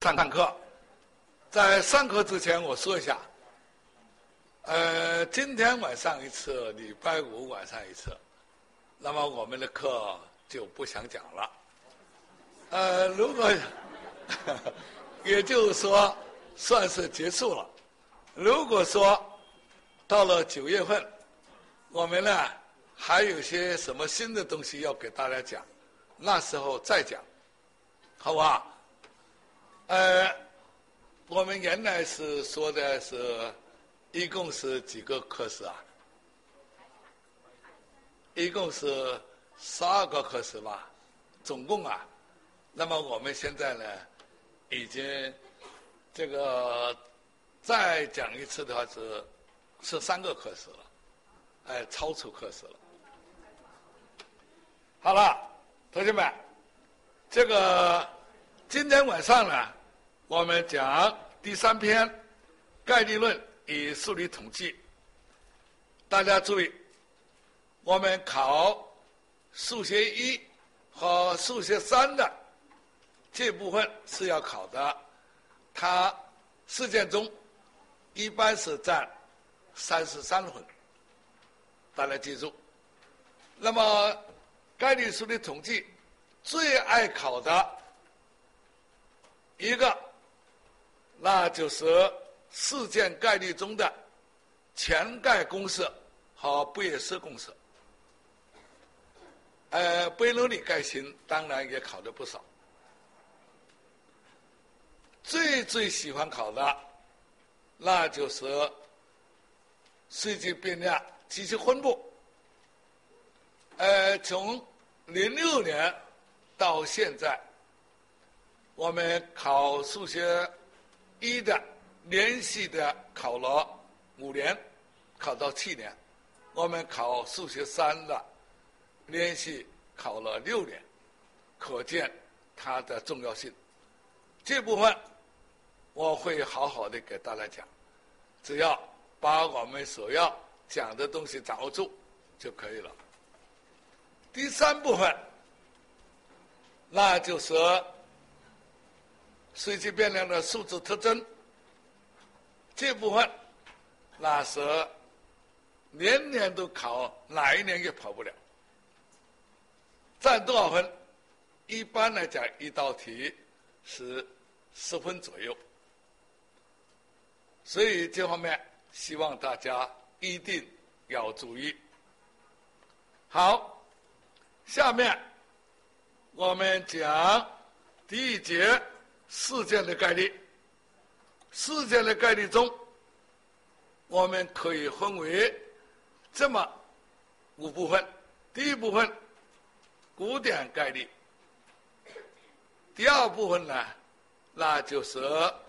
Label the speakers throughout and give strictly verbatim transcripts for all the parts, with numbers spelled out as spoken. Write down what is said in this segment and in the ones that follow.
Speaker 1: 上课。在上课之前，我说一下，呃，今天晚上一次，礼拜五晚上一次，那么我们的课就不想讲了。呃，如果也就是说算是结束了。如果说到了九月份，我们呢还有些什么新的东西要给大家讲，那时候再讲，好不好？呃，我们原来是说的是一共是几个课时啊？一共是十二个课时吧，总共啊。那么我们现在呢，已经这个再讲一次的话是是三个课时了，哎，超出课时了。好了，同学们，这个今天晚上呢，我们讲第三篇概率论与数理统计。大家注意，我们考数学一和数学三的这部分是要考的，它试卷中一般是占三十三分，大家记住。那么概率数理统计最爱考的一个，那就是事件概率中的潜概公式和贝叶斯公式。呃，贝努里概型当然也考的不少。最最喜欢考的，那就是随机变量及其分布。呃，从零六年到现在，我们考数学一的连续的考了五年，考到七年；我们考数学三的连续考了六年，可见它的重要性。这部分我会好好的给大家讲，只要把我们所要讲的东西掌握住就可以了。第三部分，那就是随机变量的数值特征。这部分那是年年都考，哪一年也跑不了。占多少分？一般来讲，一道题是十分左右。所以这方面希望大家一定要注意。好，下面我们讲第一节事件的概率。事件的概率中，我们可以分为这么五部分。第一部分，古典概率。第二部分呢，那就是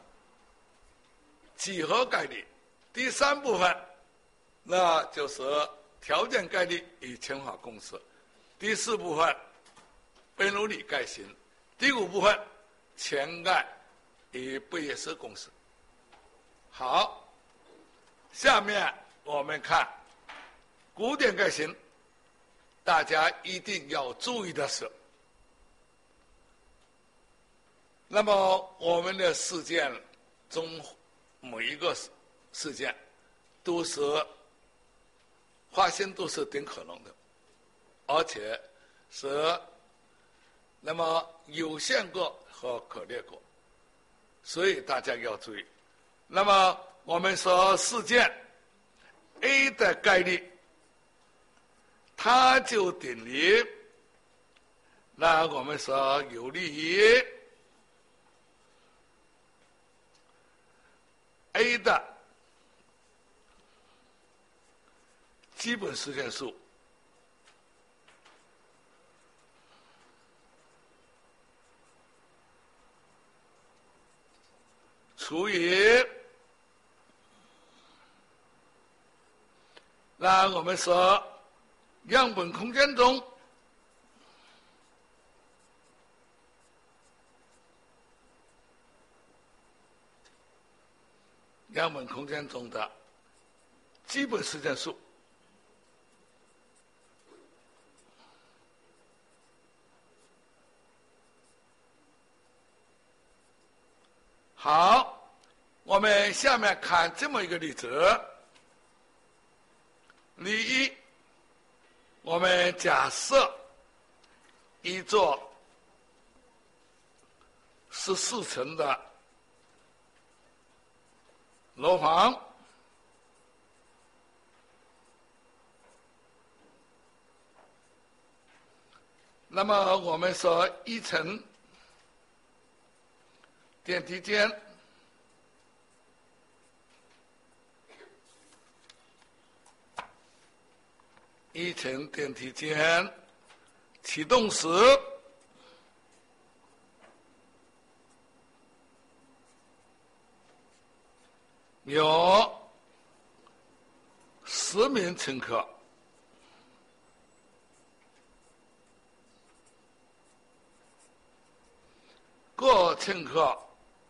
Speaker 1: 几何概率。第三部分，那就是条件概率与乘法公式。第四部分，贝努里概型。第五部分，潜概与贝叶斯公式。好，下面我们看古典概型，大家一定要注意的是，那么我们的事件中每一个事件都是发现都是顶可能的，而且是那么有限个和可列个，所以大家要注意。那么我们说事件 A 的概率，它就等于，那我们说有利于 A 的基本实现数除以，那我们说样本空间中样本空间中的基本实现数。 好，我们下面看这么一个例子。例一，我们假设一座十四层的楼房，那么我们说一层电梯间，一层电梯间启动时，有十名乘客，各乘客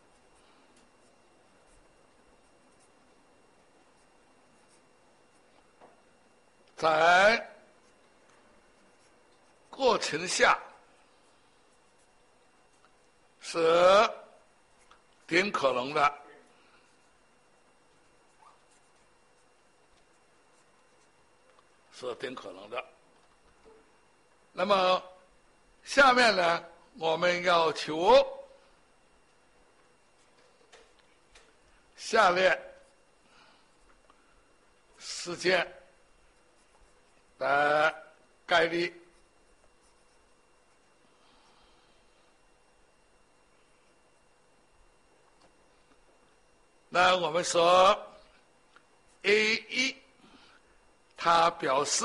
Speaker 1: 在过程下是顶可能的。是顶可能的。那么下面呢，我们要求下列事件的概率。那我们说 A 一，它表示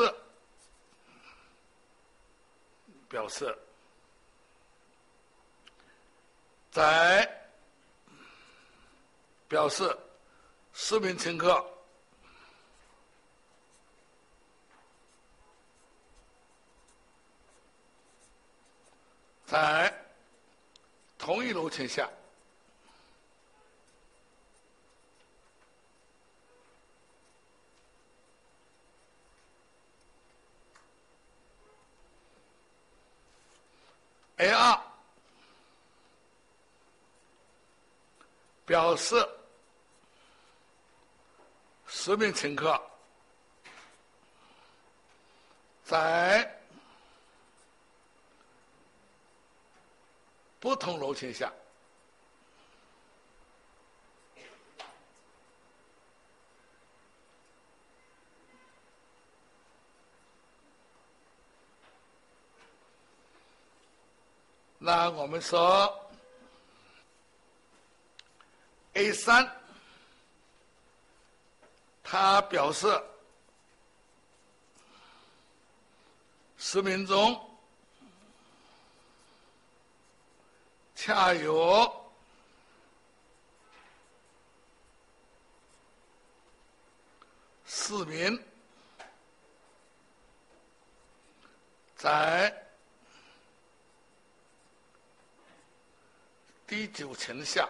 Speaker 1: 表示在表示十名乘客在同一楼层下，A 二表示十名乘客在不同楼层下，那我们说 A 三，它表示十名中恰有四名在第九层下。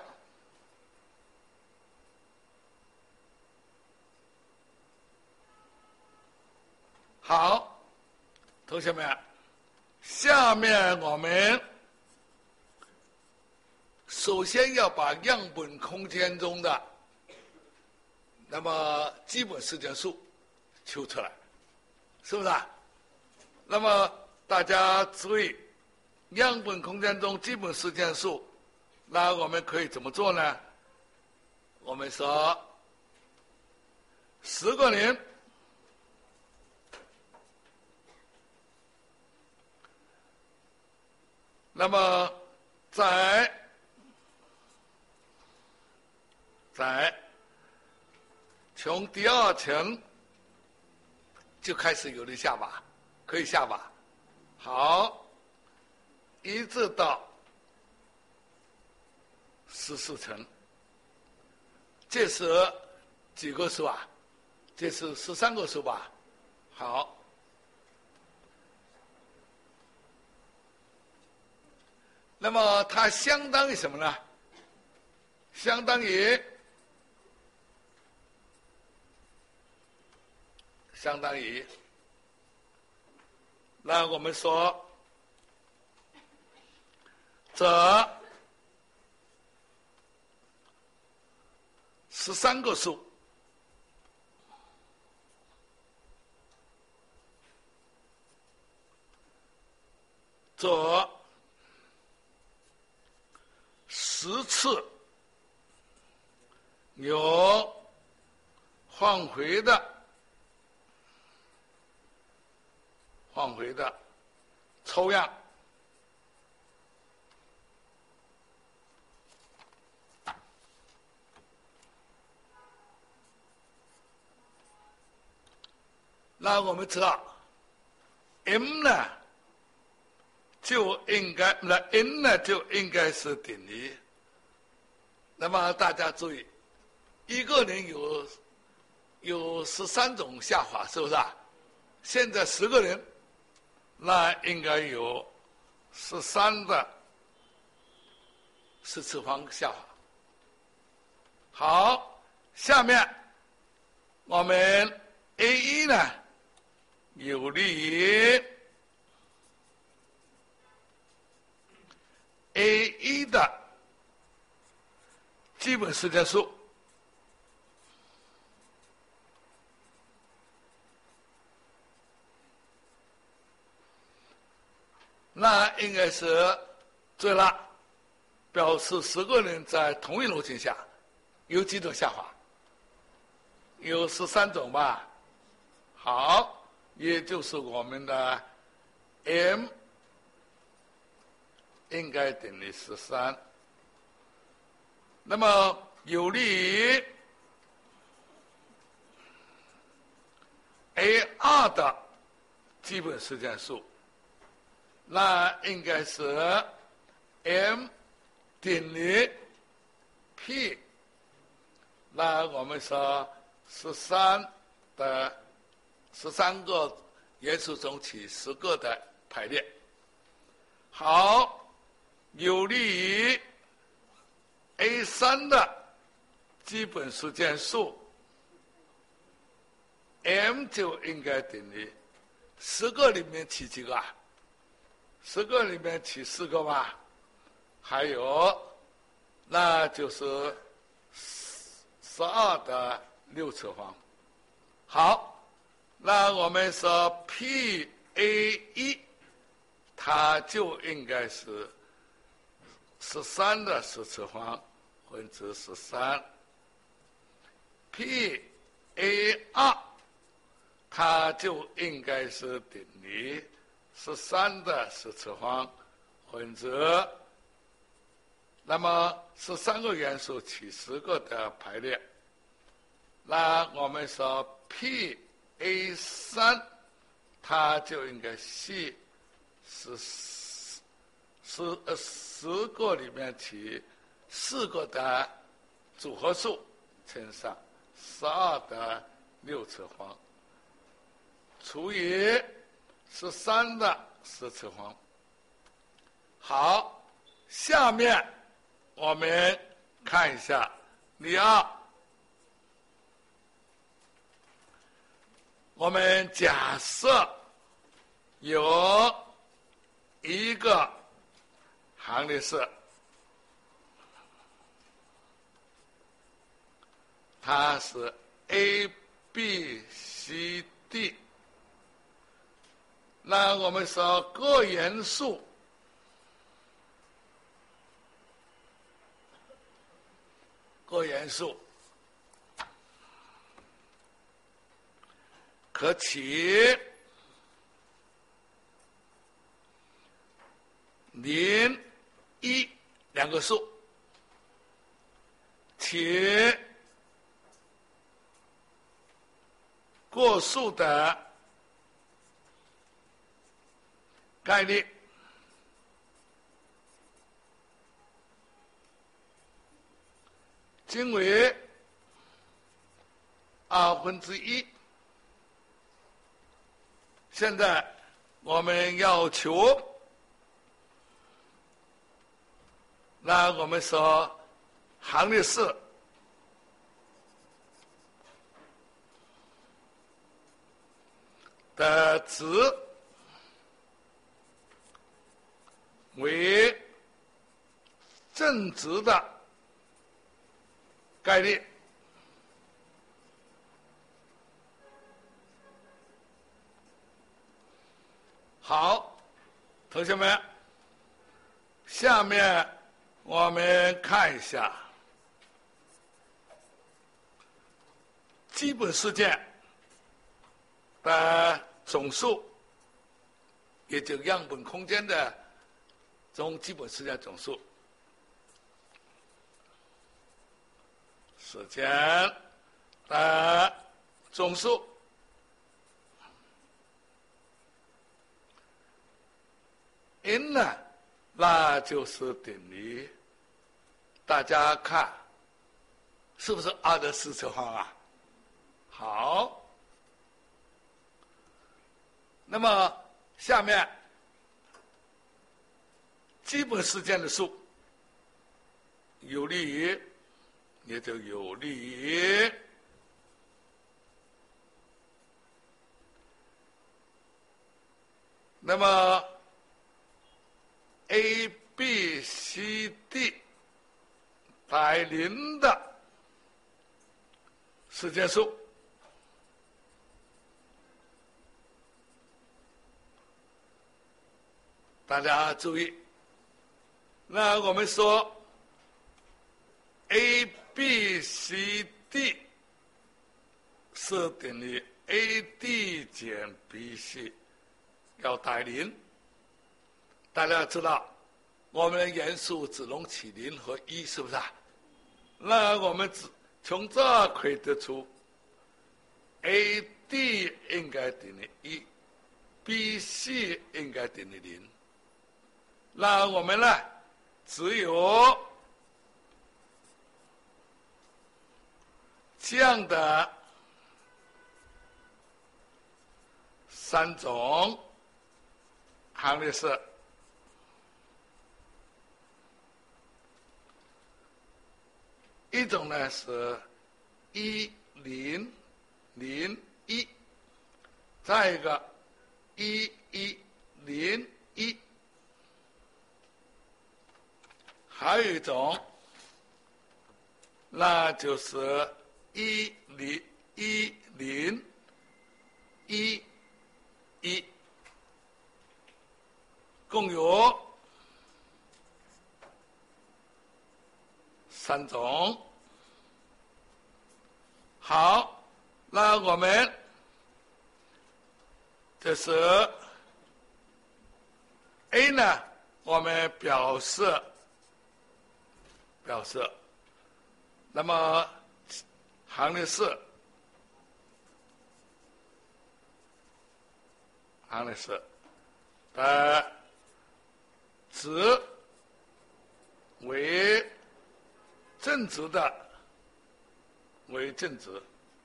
Speaker 1: 好，同学们，下面我们首先要把样本空间中的那么基本事件数求出来，是不是啊？那么大家注意，样本空间中基本事件数，那我们可以怎么做呢？我们说十个人那么在在从第二层就开始有人下吧，可以下吧。好，一直到十四层，这是几个数啊？这是十三个数吧？好，那么它相当于什么呢？相当于相当于，那我们说这十三个数。做十次有换回的换回的抽样，那我们知道 m 呢就应该，那 n 呢就应该是等于。那么大家注意，一个人有有十三种下法，是不是啊？现在十个人，那应该有十三的十次方下法。好，下面我们 A 一 呢有利于A 一 的基本时间数，那应该是对了，表示十个人在同一路径下有几种下法？有十三种吧。好，也就是我们的 m 应该等于十三。那么有利于 A 二 的基本时间数，那应该是 m 等于 p， 那我们说十三的十三个元素中取十个的排列。好，有利于 A 三 的基本时间数 m 就应该等于十个里面取几个啊？十个里面取四个吧，还有那就是十二的六次方。好，那我们说 P A 一 它就应该是十三的十次方分之十三 ，P A 二 它就应该是等于十三的十次方分之，那么十三个元素取十个的排列，那我们说 P A 三 它就应该是十十呃十个里面取四个的组合数乘上十二的六次方除以十三的十次方。好，下面我们看一下例二，我们假设有一个行列式，它是 A B C D， 那我们说各元素各元素可取零一两个数，且过数的概率均为二分之一。现在我们要求，那我们说行列式的值为正值的概率， 同学们，下面我们看一下基本事件的总数，也就样本空间的总基本事件总数。事件的总数。n 呢，那就是等于，大家看，是不是二的四次方啊？好，那么下面基本事件的数有利于，也就有利于那么 A、B、C、D 带零的事件数，大家注意。那我们说 A、B、C、D 是等于 A D 减 B C 要带零。大家知道，我们的元素只能取零和一，是不是啊？那我们只从这可以得出 ，A D 应该等于一 ，B C 应该等于零。那我们呢，只有这样的三种行列式。一种呢是一零零一，再一个一一零一，还有一种，那就是一零一零一一，共有三种。好，那我们这是 A 呢，我们表示表示，那么行列式行列式的值为正值的为正值。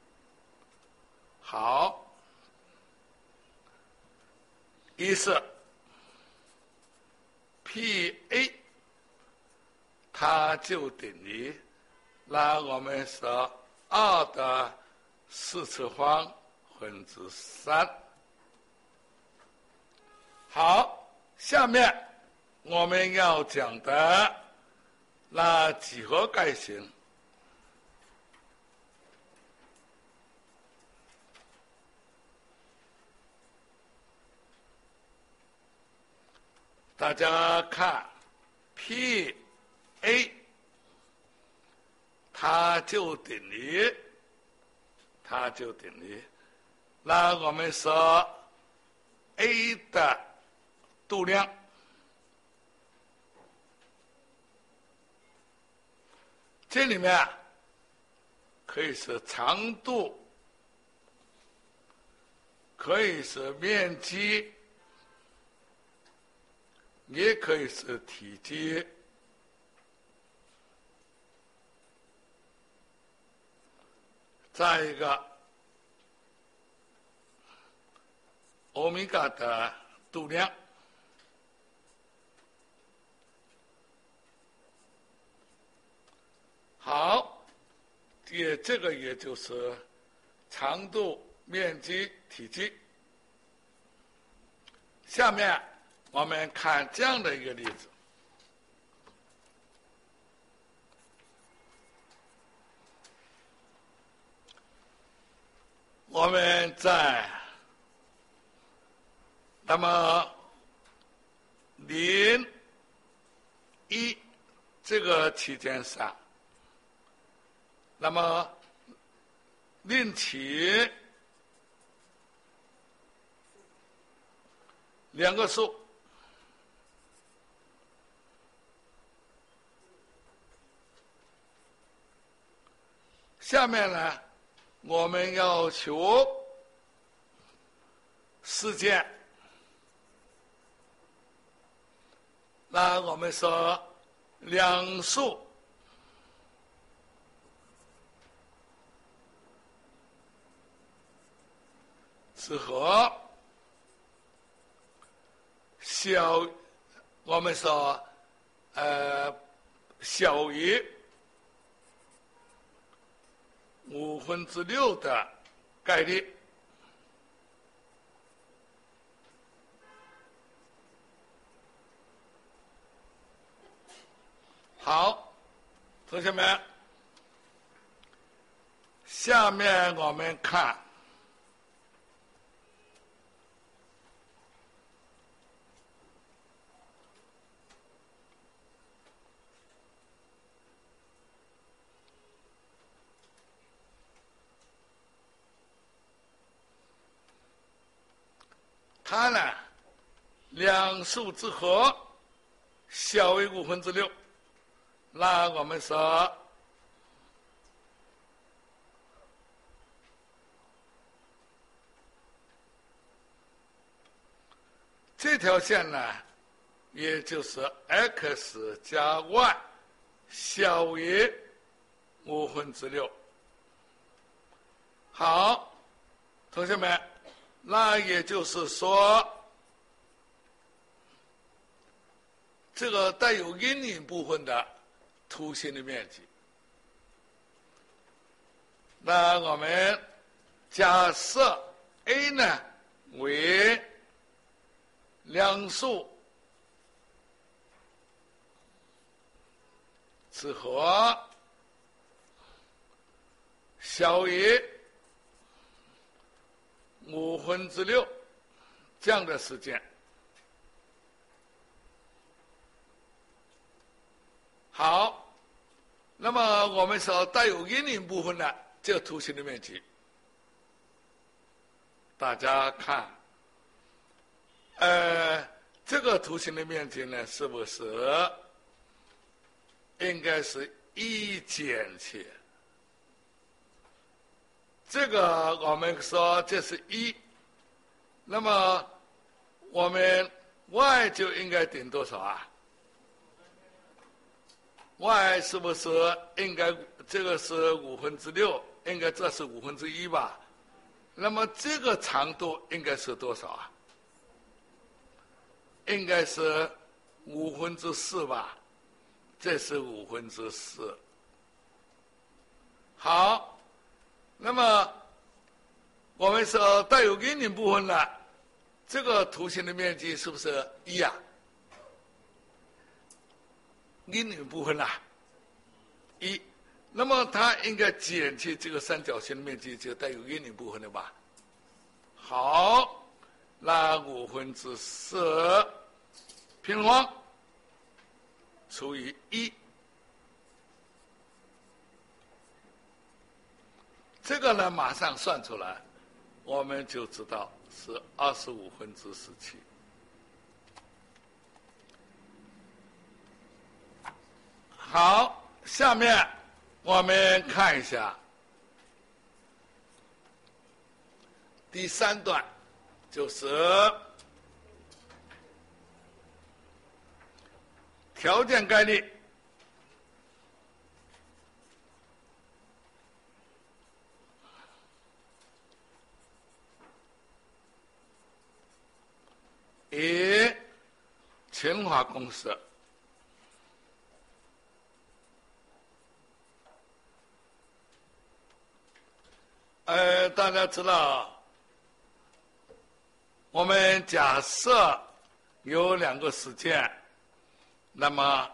Speaker 1: 好，一是 P A， 它就等于，那我们说二的四次方分之三。好，下面我们要讲的那几何概型。大家看 P A， 它就等于，它就等于，那我们说 A 的度量，这里面可以是长度，可以是面积，也可以是体积。再一个，欧米伽的度量。好，也这个也就是长度、面积、体积。下面我们看这样的一个例子。我们在那么零一这个期间上，那么另起两个数，下面呢，我们要求事件。那我们说两数之和小，我们说呃小于五分之六的概率。好，同学们，下面我们看它呢，两数之和小于五分之六。那我们说，这条线呢，也就是 x 加 y 小于五分之六。好，同学们，那也就是说，这个带有阴影部分的图形的面积，那我们假设 A 呢为两数之和小于五分之六这样的事件。好，那么我们说带有阴影部分的这个图形的面积，大家看，呃，这个图形的面积呢，是不是应该是一减去？这个我们说这是一，那么我们 y 就应该等多少啊？y 是不是应该这个是五分之六？应该这是五分之一吧？那么这个长度应该是多少啊？应该是五分之四吧？这是五分之四。好，那么我们说带有阴影部分的这个图形的面积是不是一啊？阴影部分啦、啊，一，那么它应该减去这个三角形的面积，就带有阴影部分的吧？好，那五分之四平方除以一，这个呢马上算出来，我们就知道是二十五分之十七。好，下面我们看一下第三段，就是条件概率。以乘法公式。呃，大家知道，我们假设有两个事件，那么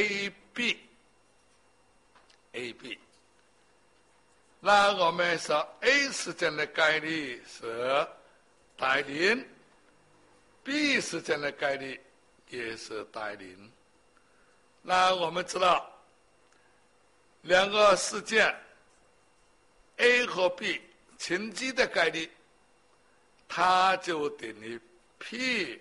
Speaker 1: A、B，A、B， 那我们说 A 事件的概率是大于零 ，B 事件的概率也是带零。那我们知道，两个事件 A 和 B 沉积的概率，它就等于 P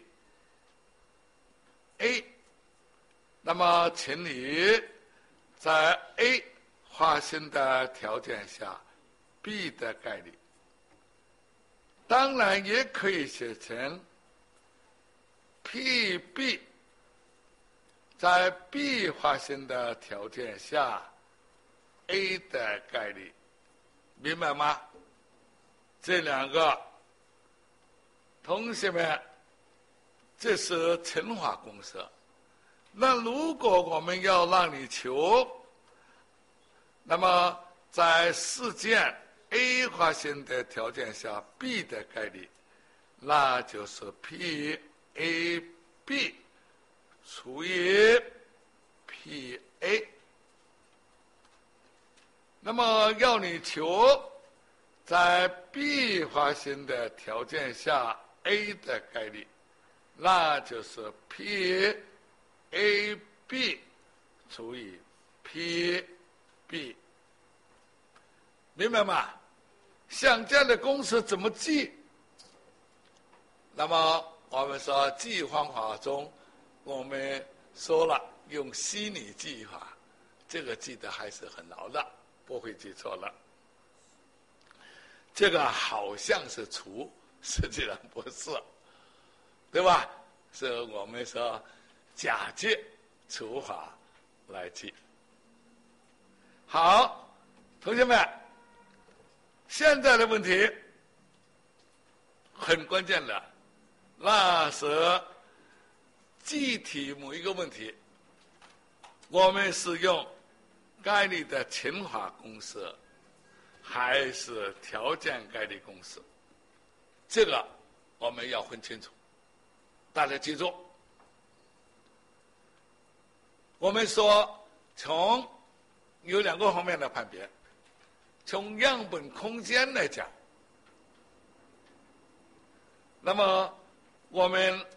Speaker 1: A， 那么乘以在 A 发生的条件下 B 的概率。当然也可以写成 P B 在 B 发生的条件下 A 的概率，明白吗？这两个同学们，这是乘法公式。那如果我们要让你求，那么在事件 A 发生的条件下 B 的概率，那就是 P A B 除以 P A。那么要你求在 B 发生的条件下 A 的概率，那就是 P A B 除以 P B， 明白吗？像这样的公式怎么记？那么我们说记忆方法中，我们说了用虚拟记忆法，这个记得还是很牢的，不会记错了。这个好像是除，实际上不是，对吧？是我们说假借除法来记。好，同学们，现在的问题很关键的，那是记题某一个问题，我们是用概率的乘法公式，还是条件概率公式？这个我们要分清楚。大家记住，我们说从有两个方面来判别。从样本空间来讲，那么我们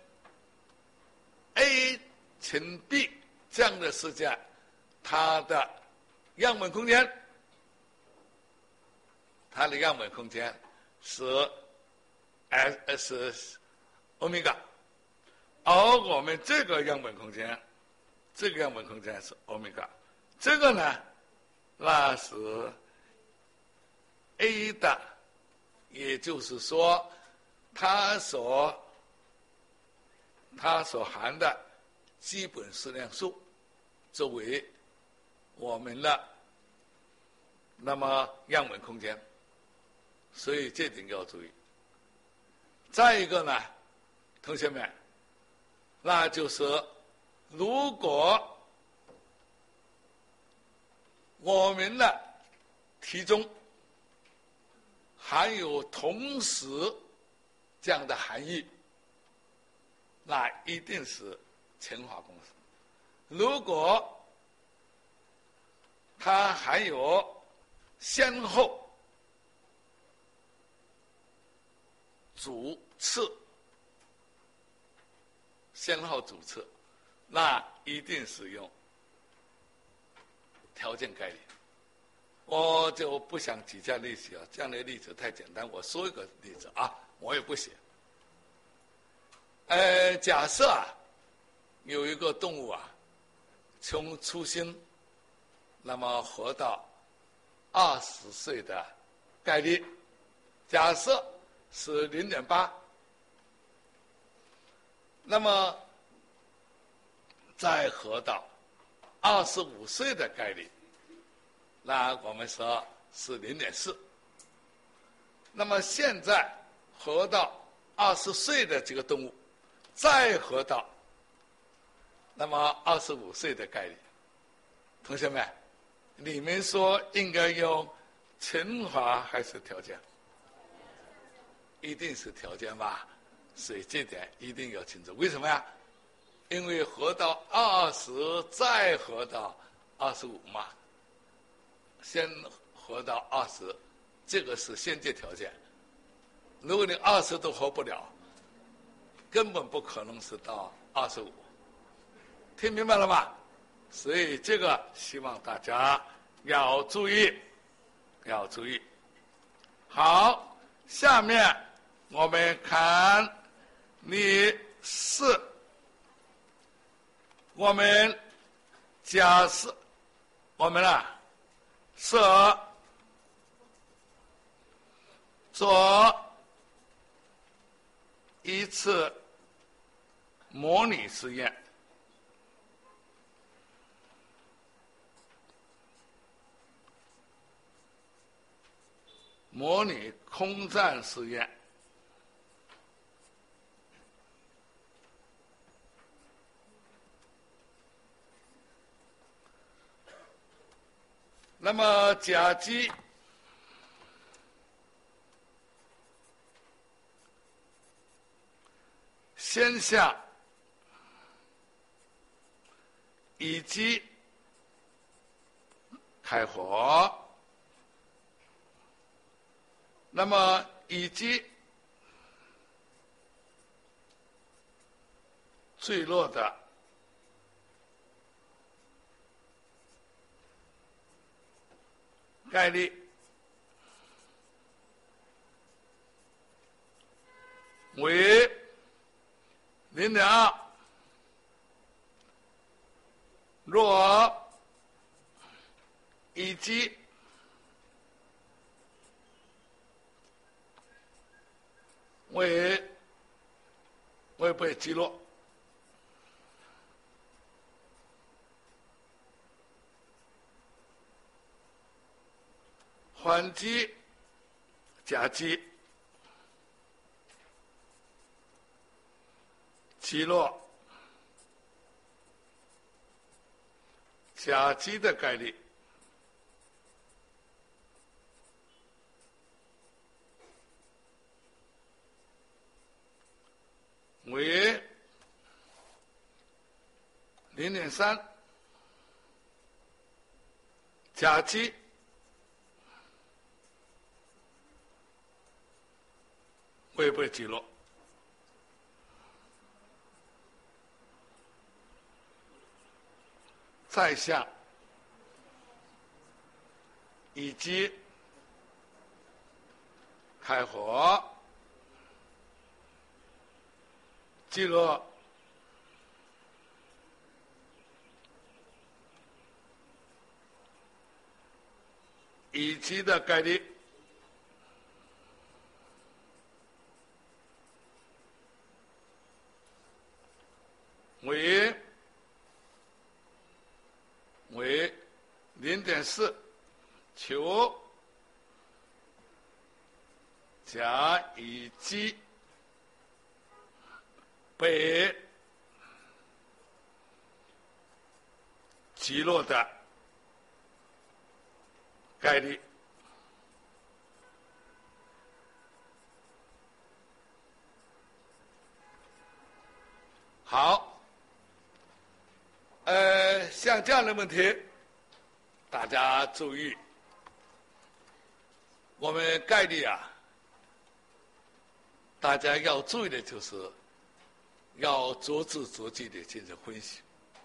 Speaker 1: A 乘 B 这样的事件，它的样本空间，它的样本空间是 S 是欧米伽，而我们这个样本空间，这个样本空间是欧米伽，这个呢，那是 A 的，也就是说，它所它所含的基本矢量数作为我们的那么样本空间，所以这点要注意。再一个呢，同学们，那就是如果我们的题中含有同时这样的含义，那一定是乘法公式。如果它含有先后主次，先后主次，那一定是用条件概率。我就不想举这样例子啊，这样的例子太简单。我说一个例子啊，我也不写。呃，假设啊，有一个动物啊，从出生，那么活到二十岁的概率，假设是零点八，那么再活到二十五岁的概率，那我们说是零点四。那么现在活到二十岁的这个动物，再活到那么二十五岁的概率，同学们，你们说应该用乘法还是条件？一定是条件吧？所以这点一定要清楚。为什么呀？因为活到二十，再活到二十五嘛。先活到二十，这个是先决条件。如果你二十都活不了，根本不可能是到二十五， 听明白了吗？所以这个希望大家要注意，要注意。好，下面我们看例四，我们假设我们啊设做一次模拟实验。模拟空战实验。那么甲基先向乙基开火，那么乙基坠落的概率为零点二，若乙基未未被击落，缓击甲基击落甲基的概率为零点三，甲基未被击落。再向乙基开火，击落乙基的概率为为零点四，求甲乙基被击落的概率。好，呃，像这样的问题，大家注意，我们概率啊，大家要注意的就是要逐字逐句的进行分析。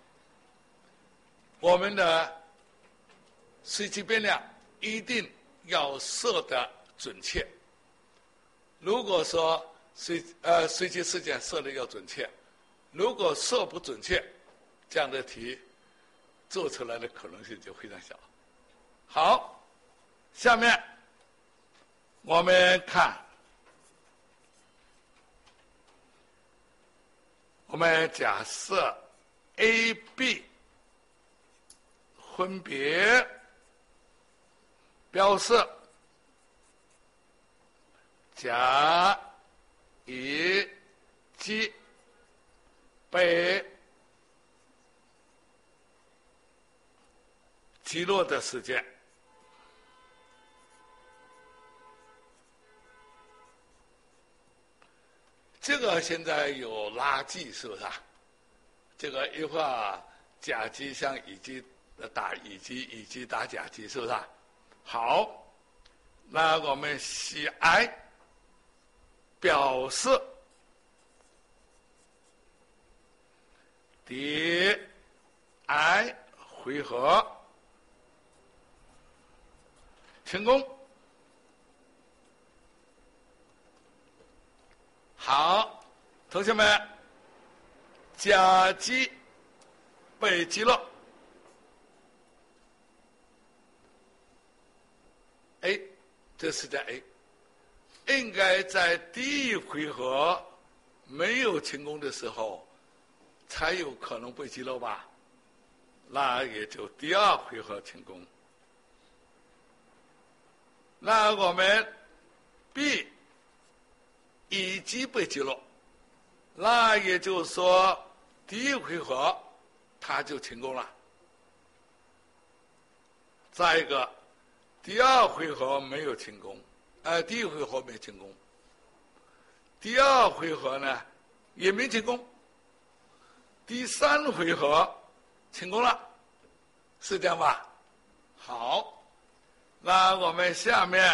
Speaker 1: 我们的随机变量一定要设得准确。如果说随呃随机事件设的要准确，如果设不准确，这样的题做出来的可能性就非常小。好，下面我们看，我们假设 A、B 分别标示甲、乙基被击落的时间。这个现在有垃圾，是不是啊？这个一会儿甲基向乙基打乙基，乙基打甲基，是不是啊？好，那我们写 I 表示敌 I 回合成功。好，同学们，甲基被击落 ，A， 这是在 A， 应该在第一回合没有成功的时候，才有可能被击落吧？那也就第二回合成功。那我们 B 已经被击落，那也就是说第一回合它就成功了。再一个，第二回合没有成功，呃，第一回合没成功，第二回合呢也没成功，第三回合成功了，是这样吧？好，那我们下面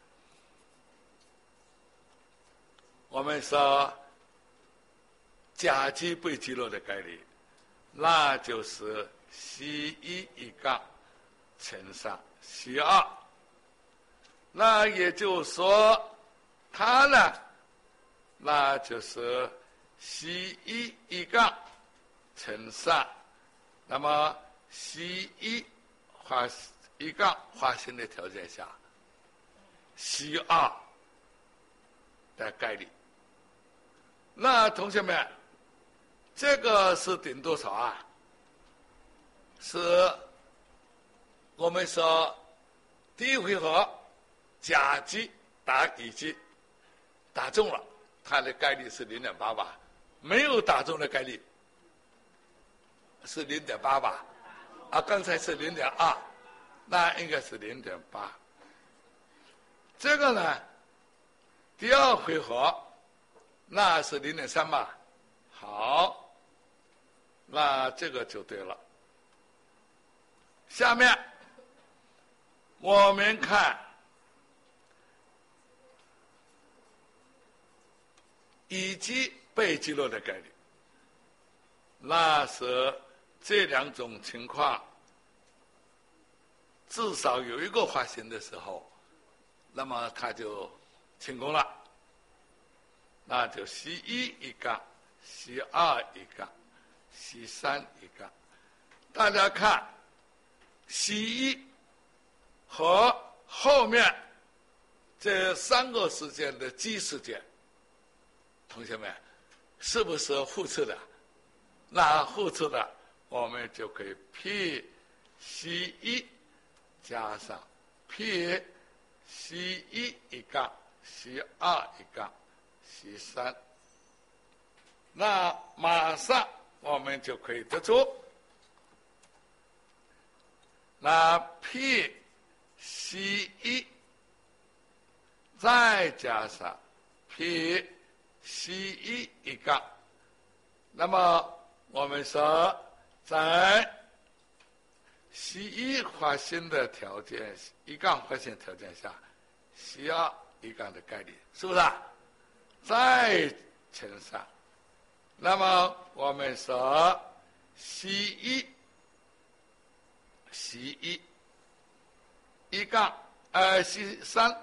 Speaker 1: 我们说甲基被击落的概率，那就是 C 一 一杠乘上 C 二，那也就是说它呢，那就是 C 一 一杠乘上，那么 C 一 化一杠化性的条件下 C 二 的概率。那同学们，这个是等多少啊？是我们说第一回合甲基打乙基打中了，它的概率是 零点八八， 没有打中的概率是 零点八八， 啊，刚才是 零点二， 那应该是 零点八。 这个呢，第二回合那是 零点三 吧。好，那这个就对了。下面我们看乙基被击落的概率，那是这两种情况至少有一个发生的时候，那么它就成功了，那就 C 一 一杠 C 二 一杠 C 三 一杠。大家看 C 一 和后面这三个事件的基事件，同学们是不是互斥的？那互斥的，我们就可以 P C 一 加上 P C 一 一杠 C 二 一杠 C 三，那马上我们就可以得出，那 P C 一 再加上 P C 一 一杠，那么我们说在 C 一 化性的条件一杠化性条件下 C 二 一杠的概率是不是啊？再乘上，那么我们说 C 一 C 一 一杠呃 C 三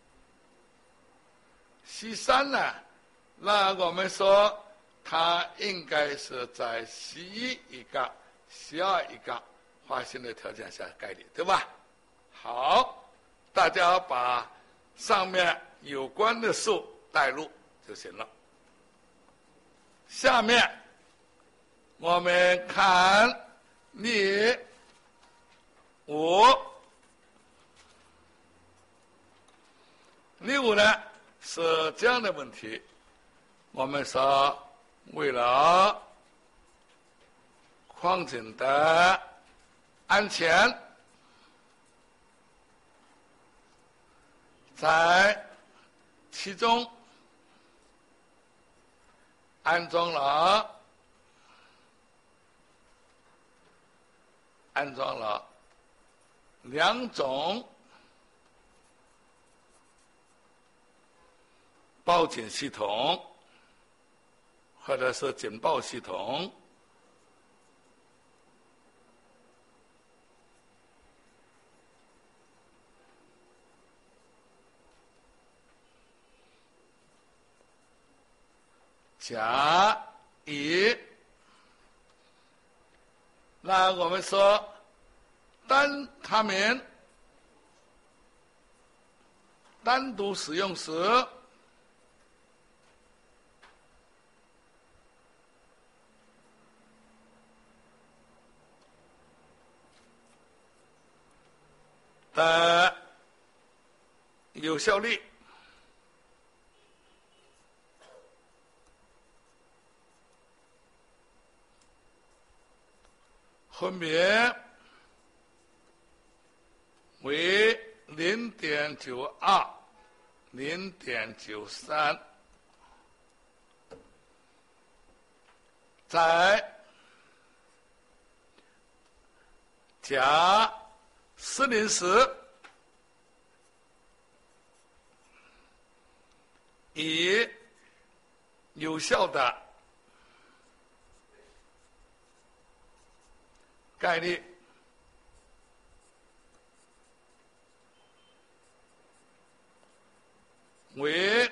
Speaker 1: C 三呢，那我们说它应该是在 C 一 一杠 C 二 一杠化性的条件下概率，对吧？好，大家把上面有关的数带入就行了。下面我们看例五，例五呢是这样的问题，我们说为了矿井的安全，在其中安装了安装了两种报警系统，或者是警报系统。 加一。那我们说，当它们单独使用时，的有效率分别为零点九二、零点九三，在甲失灵时，以有效的概率为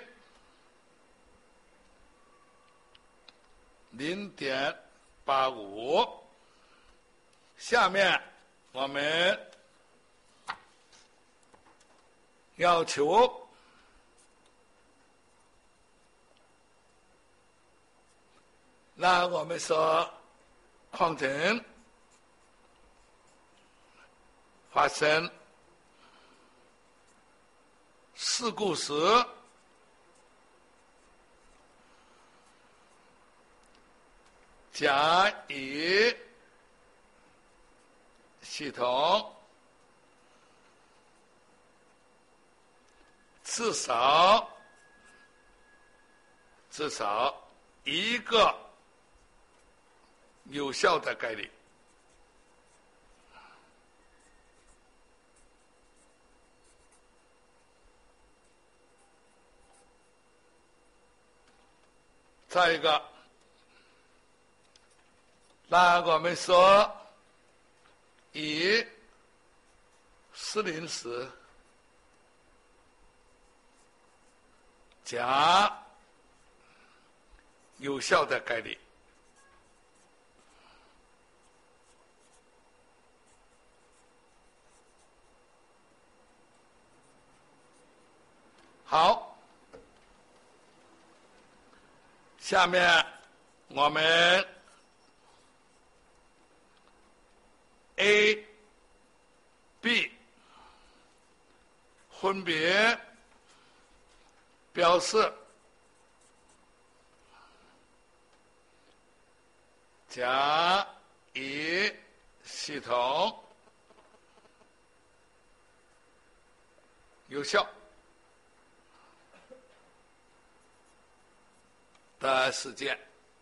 Speaker 1: 零点八五。下面我们要求那我们说矿层发生事故时，甲乙系统至少至少一个有效的概率。再一个，那我们说以失灵时，甲有效的概率。好，下面我们 A、B 分别表示甲乙系统有效的事件。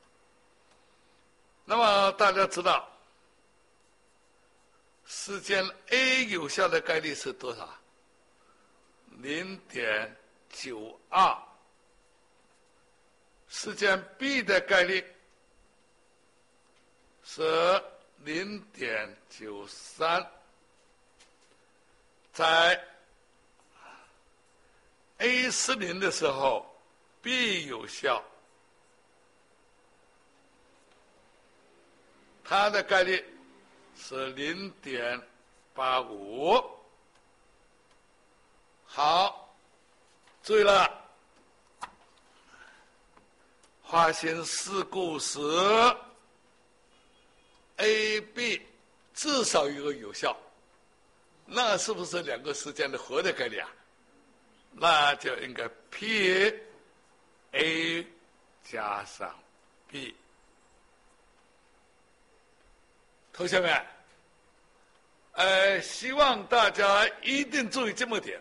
Speaker 1: 那么大家知道，事件 A 有效的概率是多少？零点九二。事件 B 的概率是零点九三。在 A 失灵的时候 ，B 有效。它的概率是零点八五。好，注意了，发生事故时 ，A、B 至少一个有效，那是不是两个事件的和的概率啊？那就应该 P A 加上 B。同学们，呃，希望大家一定注意这么点：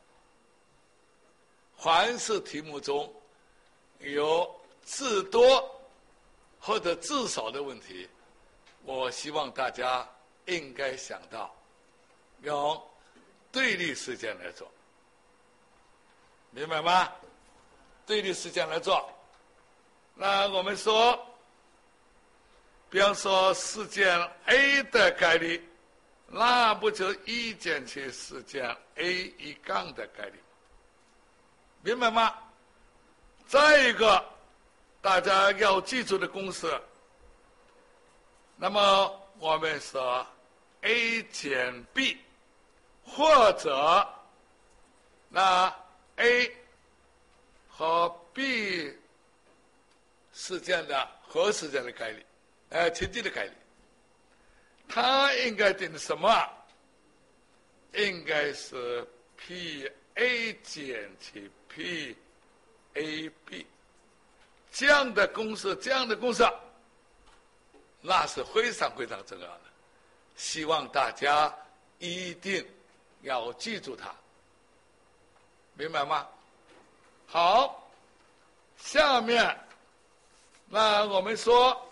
Speaker 1: 凡是题目中有至多或者至少的问题，我希望大家应该想到用对立事件来做，明白吗？对立事件来做。那我们说，比方说事件 A 的概率，那不就一减去事件 A 一杠的概率，明白吗？再一个， 大家要记住的公式。那么我们说 A 减 B， 或者那 A 和 B 事件的和事件的概率，呃，情境的概率，它应该等于什么？应该是 P A 减去 P A B 这样的公式，这样的公式，那是非常非常重要的。希望大家一定要记住它，明白吗？好，下面那我们说，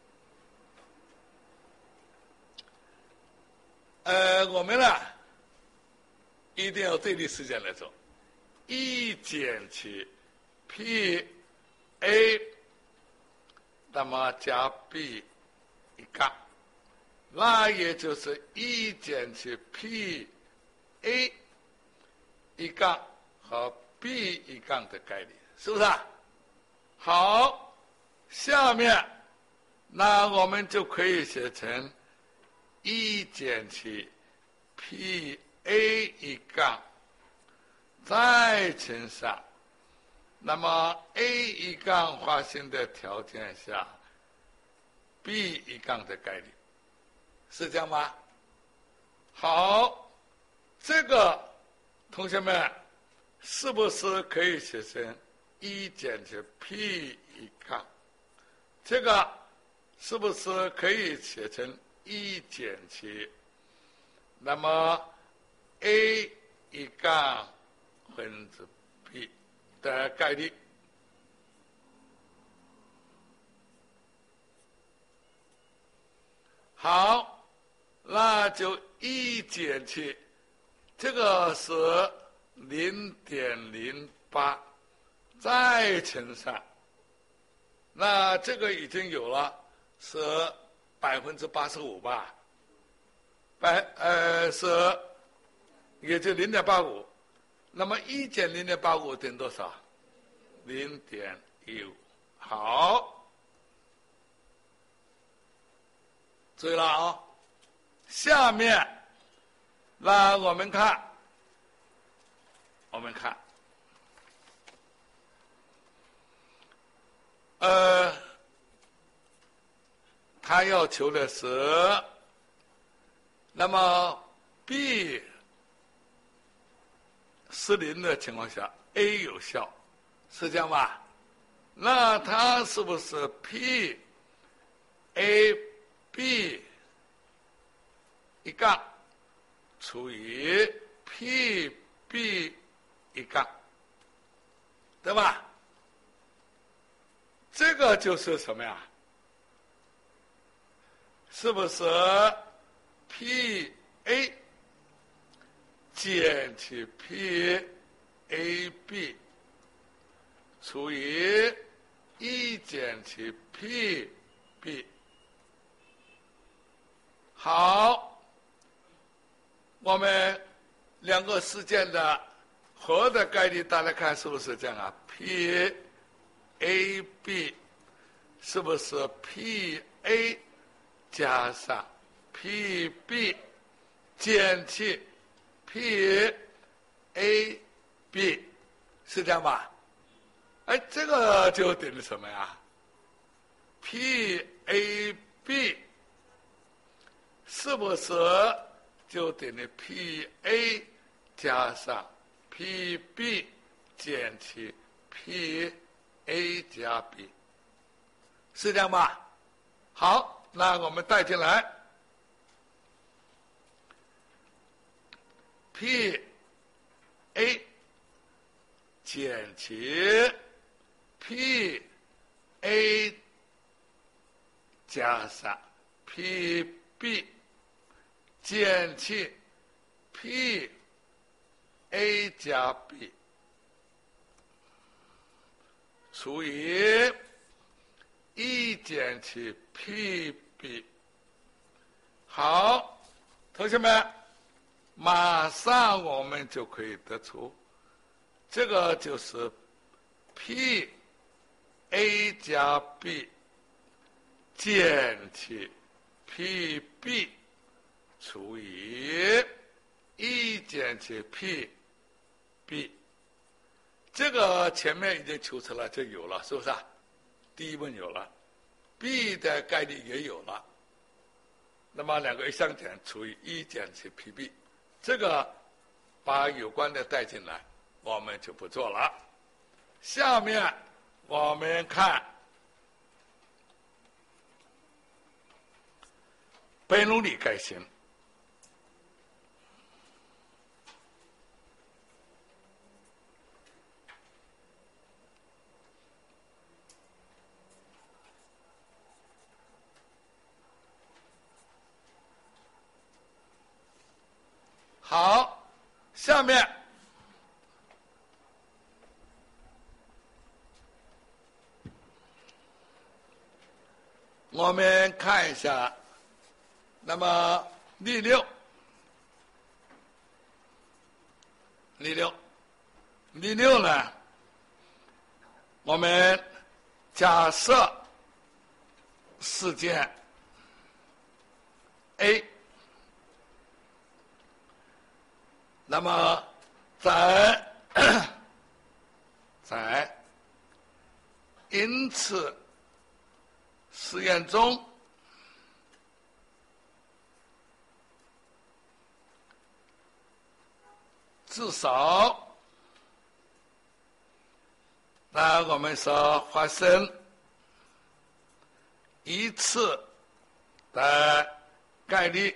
Speaker 1: 呃，我们呢一定要对立时间来做，一减去 P A， 那么加 B 一杠，那也就是一减去 P A 一杠和 B 一杠的概率，是不是啊？好，下面那我们就可以写成一减去 P A 一杠，再乘上，那么 A 一杠发生的条件下 B 一杠的概率，是这样吗？好，这个同学们是不是可以写成一减去 P 一杠？这个是不是可以写成一减去那么 A 一杠分之 B 的概率？好，那就一减去，这个是零点零八，再乘上，那这个已经有了，是百分之八十五吧？百呃是，也就零点八五。那么一减零点八五等于多少？零点一五。好，注意了啊！下面，那我们看，我们看，呃，他要求的是，那么 B 是零的情况下 ，A 有效，是这样吧？那它是不是 P A B 一杠除以 P B 一杠，对吧？这个就是什么呀？是不是 P A 减去 P A B 除以一减去 P B？ 好，我们两个事件的和的概率，大家看是不是这样啊 ？P A B 是不是 P A 加上 P B 减去 P A B， 是这样吧？哎，这个就等于什么呀 ？P A B 是不是就等于 P A 加上 P B 减去 P A 加 B， 是这样吧？好，那我们带进来 P A 减去 P A 加上 P B 减去 P A 加 B 除以一减去 P B。 好，同学们，马上我们就可以得出，这个就是 P a 加 b 减去 P B 除以一减去 P B， 这个前面已经求出来就有了，是不是啊？第一问有了 ，B 的概率也有了，那么两个一相减除以一减去 P B， 这个把有关的带进来，我们就不做了。下面我们看贝努里概型。好，下面我们看一下，那么例六，例六，例六呢，我们假设事件 A。那么在在因此实验中，至少，那我们说发生一次的概率。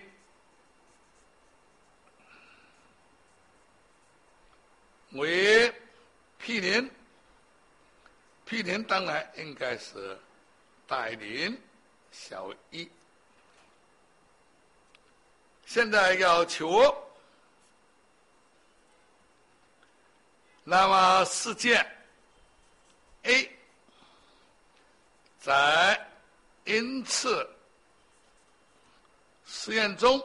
Speaker 1: 为 P 零 ，P 零当然应该是大于零，小于一。现在要求，那么事件 A 在因次实验中。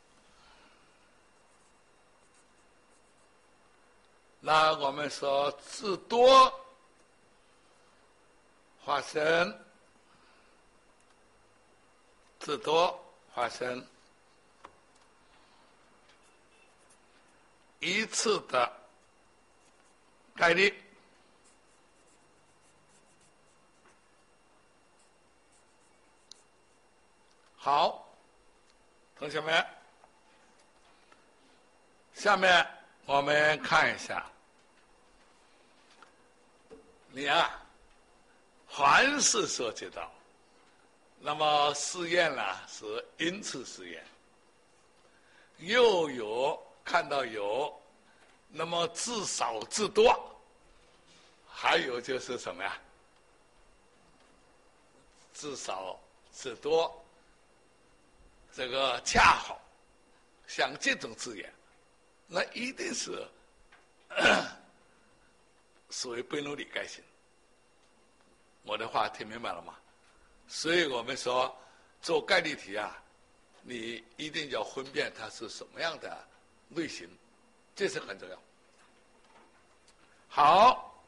Speaker 1: 那我们说至多发生，至多发生一次的概率。好，同学们，下面我们看一下，你啊，凡是涉及到，那么试验呢是因次试验，又有看到有，那么至少至多，还有就是什么呀？至少至多，这个恰好，像这种字眼。那一定是属于贝努里概型。我的话听明白了吗？所以我们说做概率题啊，你一定要分辨它是什么样的类型，这是很重要。好，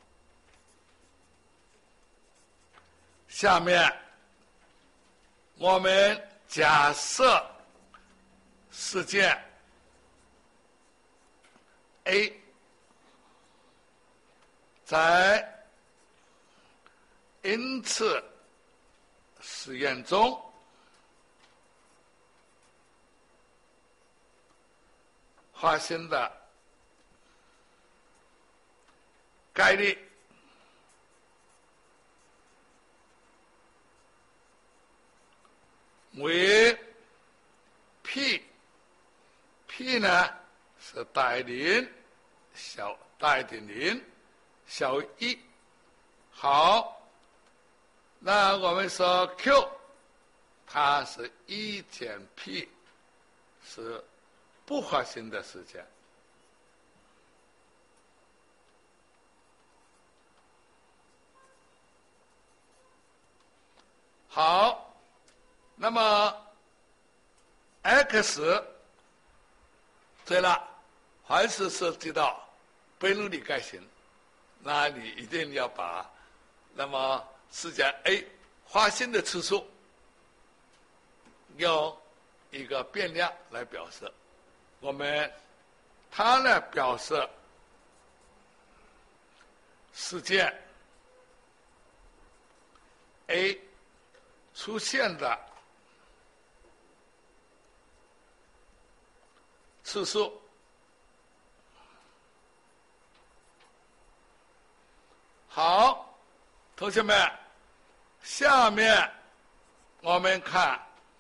Speaker 1: 下面我们假设事件A 在因次实验中发生的概率为 P， P 呢是大于零，小大于等零，小于一。好，那我们说 Q， 它是一减 P， 是不发生的时间。好，那么 X， 对了。凡是涉及到贝努里概型，那你一定要把那么事件 A 发现的次数用一个变量来表示，我们它呢表示事件 A 出现的次数。好，同学们，下面我们看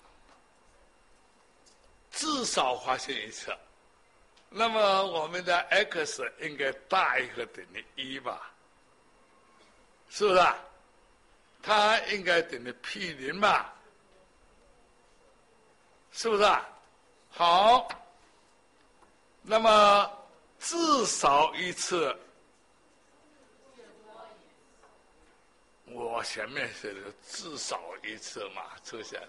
Speaker 1: 至少发现一次，那么我们的 x 应该大于和等于一吧？是不是啊？它应该等于 p 零吧？是不是啊？好，那么至少一次，我前面写的至少一次嘛出现，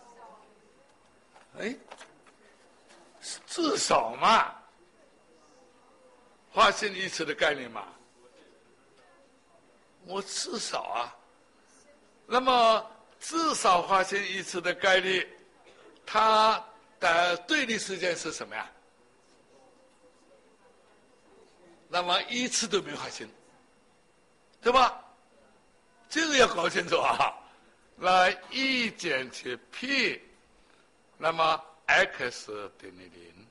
Speaker 1: 哎，至少嘛，发现一次的概念嘛，我至少啊，那么至少发现一次的概率，它的对立事件是什么呀？那么一次都没发现，对吧？这个要搞清楚啊。那一减去 p， 那么 x 等于零。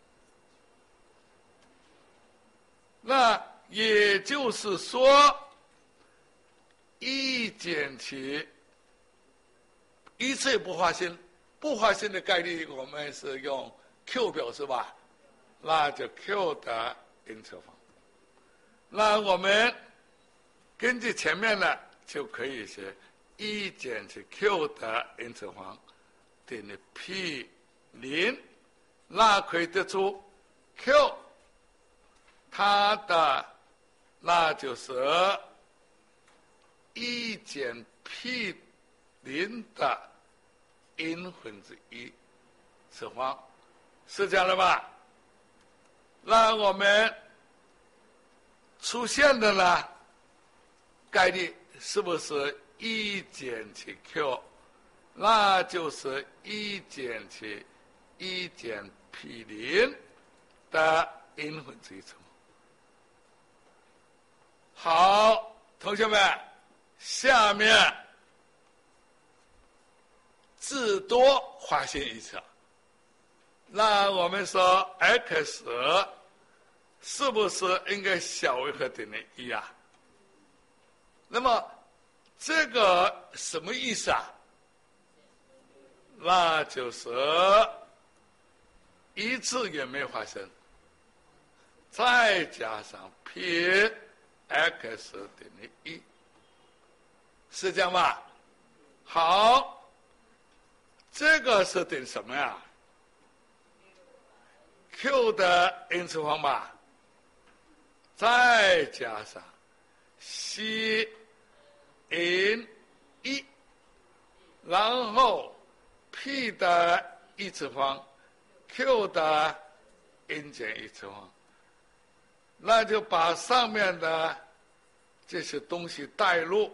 Speaker 1: 那也就是说，一减去一次也不发现，不发现的概率我们是用 q 表示吧？那就 q 的因次方。那我们根据前面的就可以写一减去 q 的因次方等于 p 零，那可以得出 q 它的那就是一减 p 零的因分之一次方，是这样的吧？那我们出现的呢概率是不是一减去 q， 那就是一减去一减 p 零的因分之一次方。好，同学们，下面至多发现一次，那我们说 x 是不是应该小于和等于一啊？那么这个什么意思啊？那就是一次也没发生，再加上 p x 等于一，是这样吧？好，这个是等于什么呀 ？q 的因次方吧，再加上 c in 一，然后 p 的一次方 q 的因减一次方，那就把上面的这些东西带入，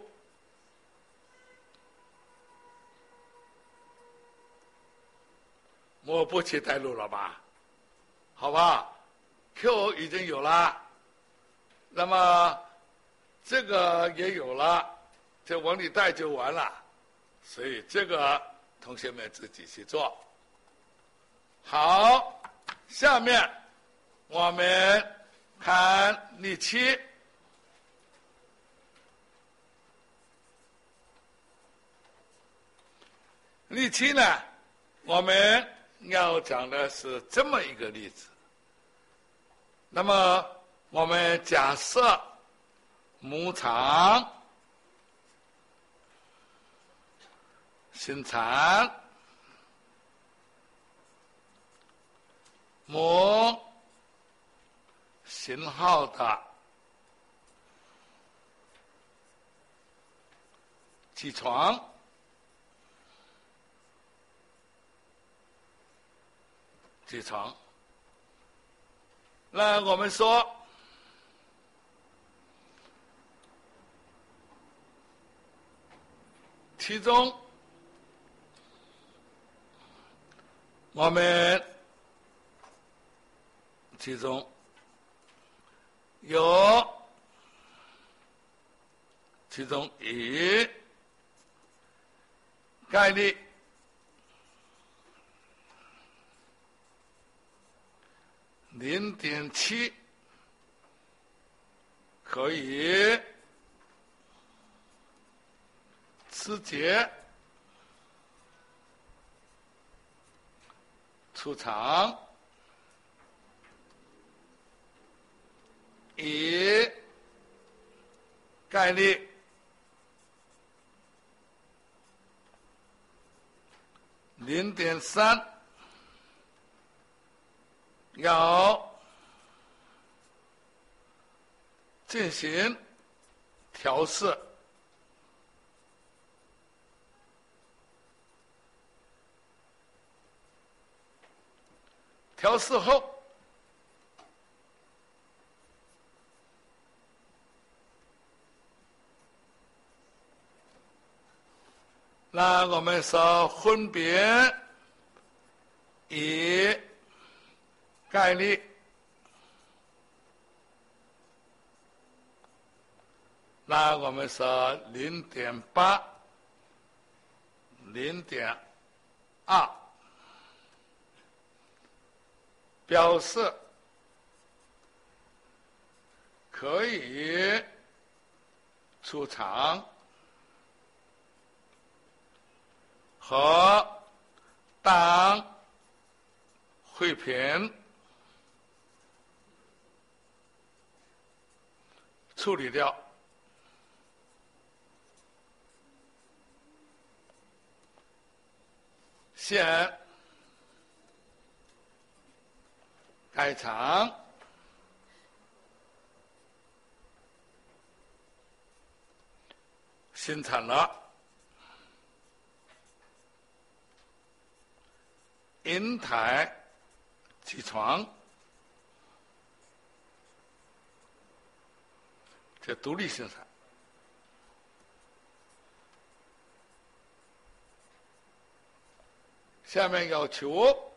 Speaker 1: 我不去带入了吧？好吧 ，q 已经有了，那么这个也有了，这往里带就完了，所以这个同学们自己去做。好，下面我们看例七。例七呢，我们要讲的是这么一个例子。那么我们假设牧场生产某型号的机床，机床。那我们说， 其中我们其中有其中以概率零点七可以直接出场，以概率零点三要进行调试，调试后那我们说分别以概率那我们说零点八、零点二，表示可以出场和当汇品处理掉。现该场生产了银台机床，这独立生产。下面要求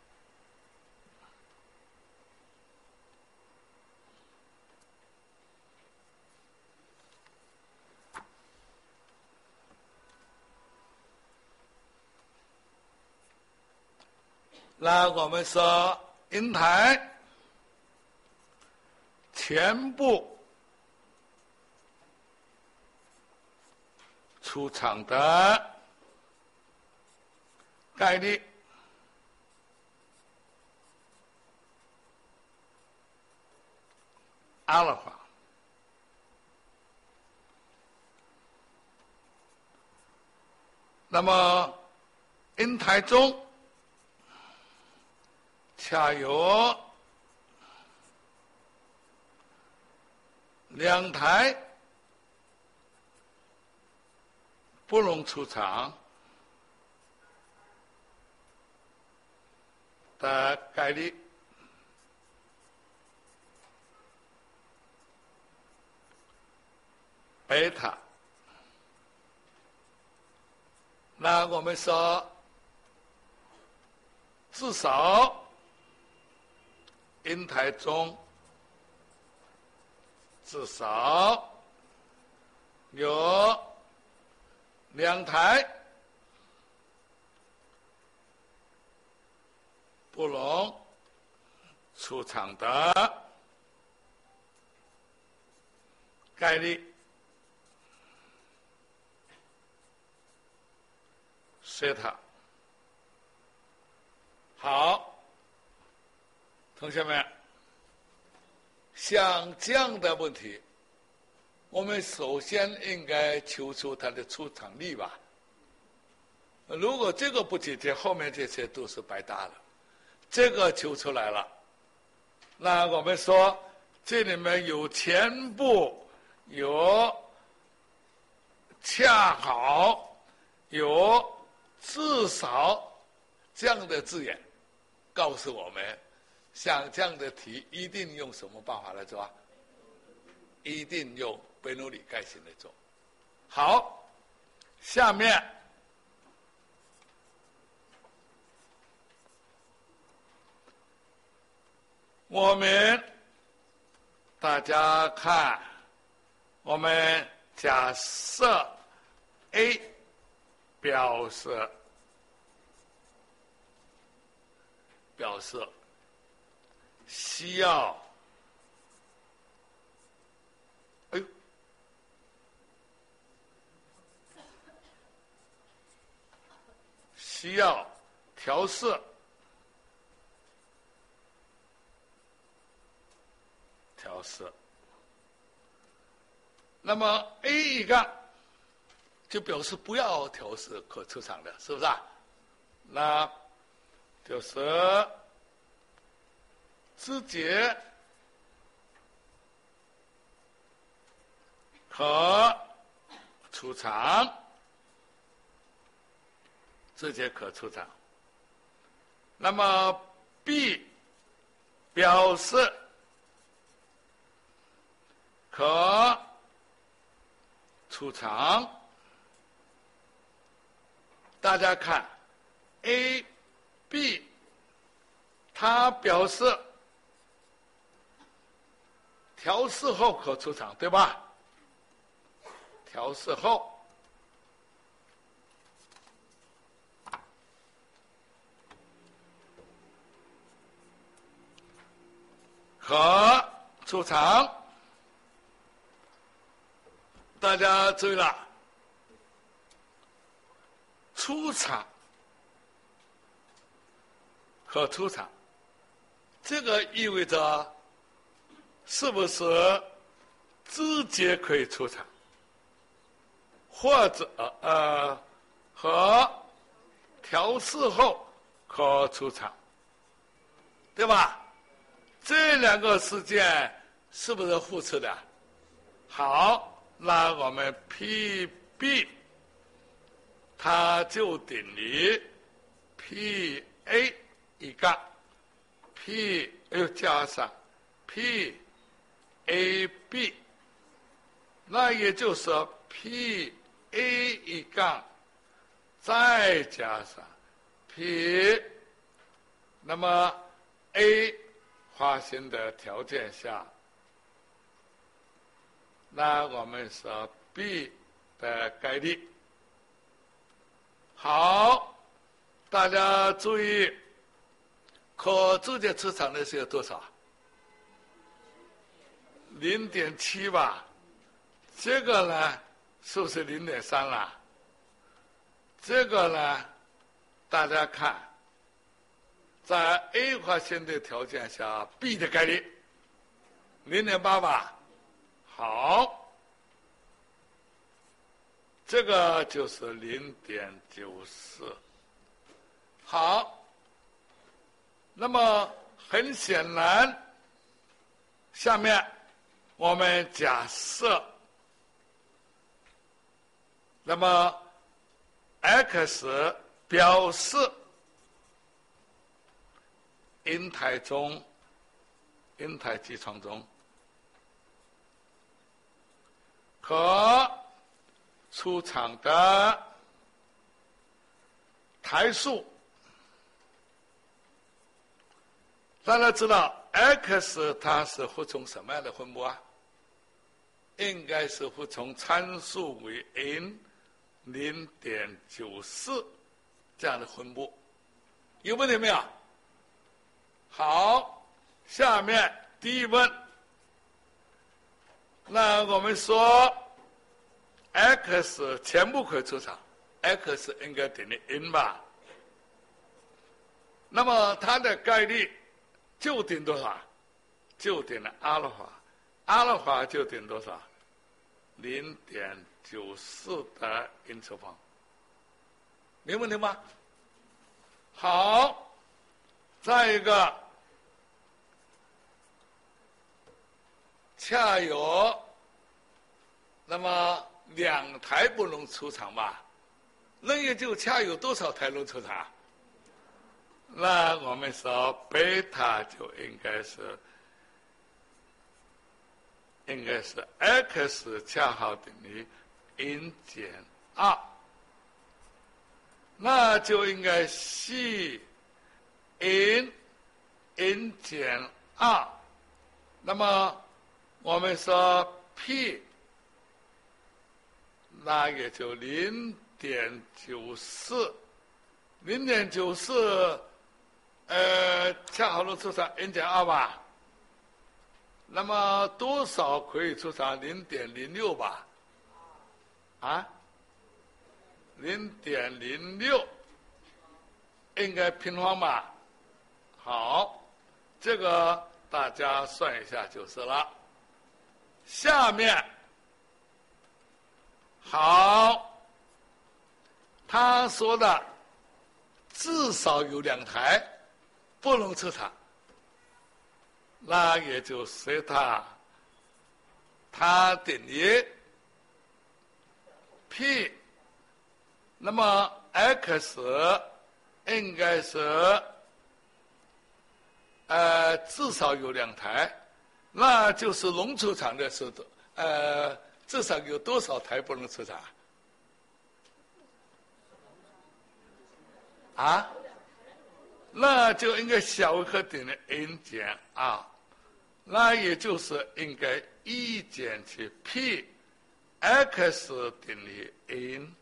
Speaker 1: 那我们说银台全部出厂的概率阿尔法，那么银台中恰有两台不能出厂的概率贝塔，那我们说至少银台中至少有两台不能出厂的概率西塔。好，同学们，像这样的问题，我们首先应该求出它的出厂率吧。如果这个不解决，后面这些都是白搭了。这个求出来了，那我们说这里面有全部，有恰好，有至少这样的字眼，告诉我们，像这样的题一定用什么办法来做？一定用贝努里盖型来做。好， 下面我们大家看，我们假设 A 表示表示需要，哎呦，需要调试调试。那么 A 一杠就表示不要调试可出厂的，是不是啊？那就是直接可出厂，直接可出厂。那么 B 表示可出厂，大家看 A、B， 它表示调试后可出厂，对吧？调试后可出厂，大家注意了，出厂可出厂，这个意味着是不是直接可以出厂，或者呃和调试后可出厂，对吧？这两个事件是不是互斥的？好，那我们 P B 它就等于 P A 一杠 P 又加上 P A B， 那也就是 P A 一杠再加上 P， 那么 A 发现的条件下，那我们说 B 的概率。好，大家注意，可直接出厂的是有多少？零点七吧。这个呢，是不是零点三了？这个呢，大家看，在 A 发现的条件下 ，B 的概率零点八吧。好，这个就是零点九四。好，那么很显然，下面我们假设，那么 X 表示婴胎中，婴胎机床中可出厂的胎数，大家知道 X 它是服从什么样的分母啊？应该是服从参数为 n 零点九四这样的分母，有问题没有？好，下面第一问，那我们说 X 全部可以出厂 ，X 应该等于 n 吧？那么它的概率就等多少？就等了阿尔法，阿尔法就等多少？零点九四的因次方，没问题吗？好，再一个，恰有那么两台不能出厂吧？那也就恰有多少台能出厂？那我们说贝塔就应该是应该是 x 恰好等于 n 减二那就应该系 n n 减二。那么我们说 p， 那也就零点九四，零点九四，呃，恰好能除上 n 减二吧？那么多少可以除上零点零六吧？啊？零点零六，应该平方吧？好，这个大家算一下就是了。下面，好，他说的至少有两台不能撤场，那也就随他，他等于 P。那么 x 应该是呃至少有两台，那就是龙出厂的时候，呃至少有多少台不能出厂？啊？那就应该小于等于 n 减二，那也就是应该一减去 p x 等于 n。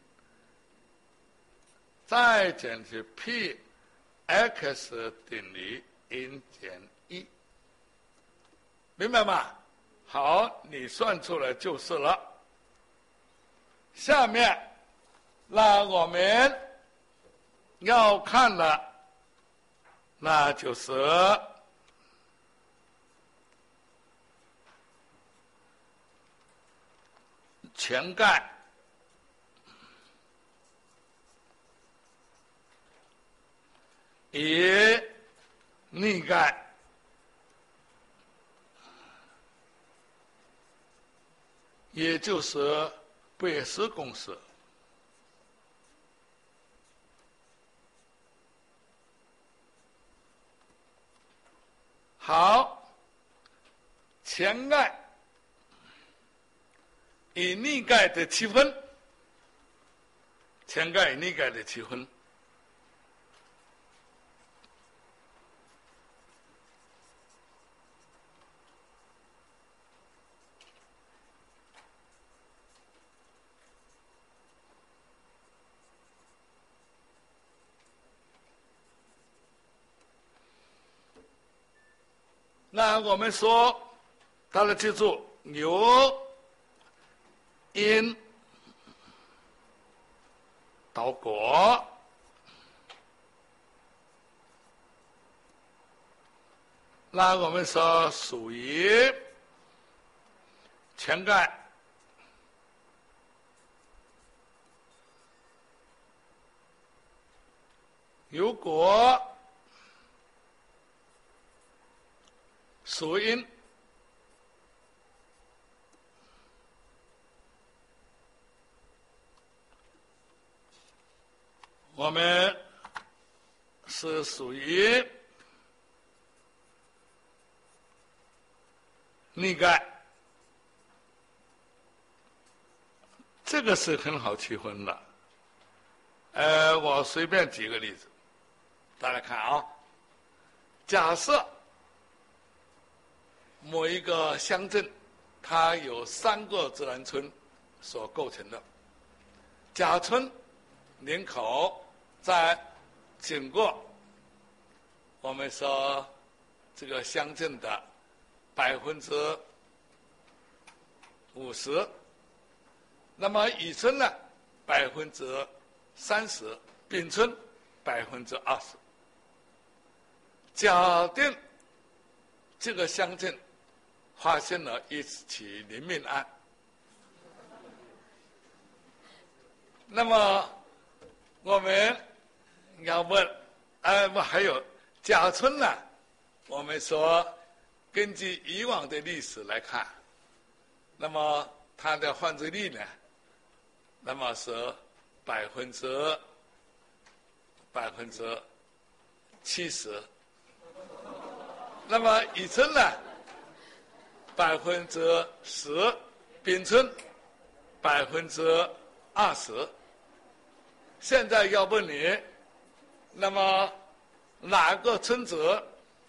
Speaker 1: 再减去 p x 等于 n 减一，明白吗？好，你算出来就是了。下面，那我们要看的，那就是全盖。以逆盖也就是贝氏公式。好，前盖以逆盖的七分，前盖以逆盖的七分。那我们说，大家记住，由因到果，那我们说属于全盖。如果属因，我们是属于逆盖，这个是很好区分的。呃，我随便举个例子，大家看啊，假设某一个乡镇，它有三个自然村所构成的。甲村人口在整个我们说这个乡镇的百分之五十，那么乙村呢百分之三十，丙村百分之二十。假定这个乡镇发生了一起人命案，那么我们要问，呃，不还有甲村呢？我们说根据以往的历史来看，那么它的犯罪率呢，那么是百分之百分之七十。那么乙村呢？百分之十，丙村百分之二十。 现在要问你，那么哪个村子？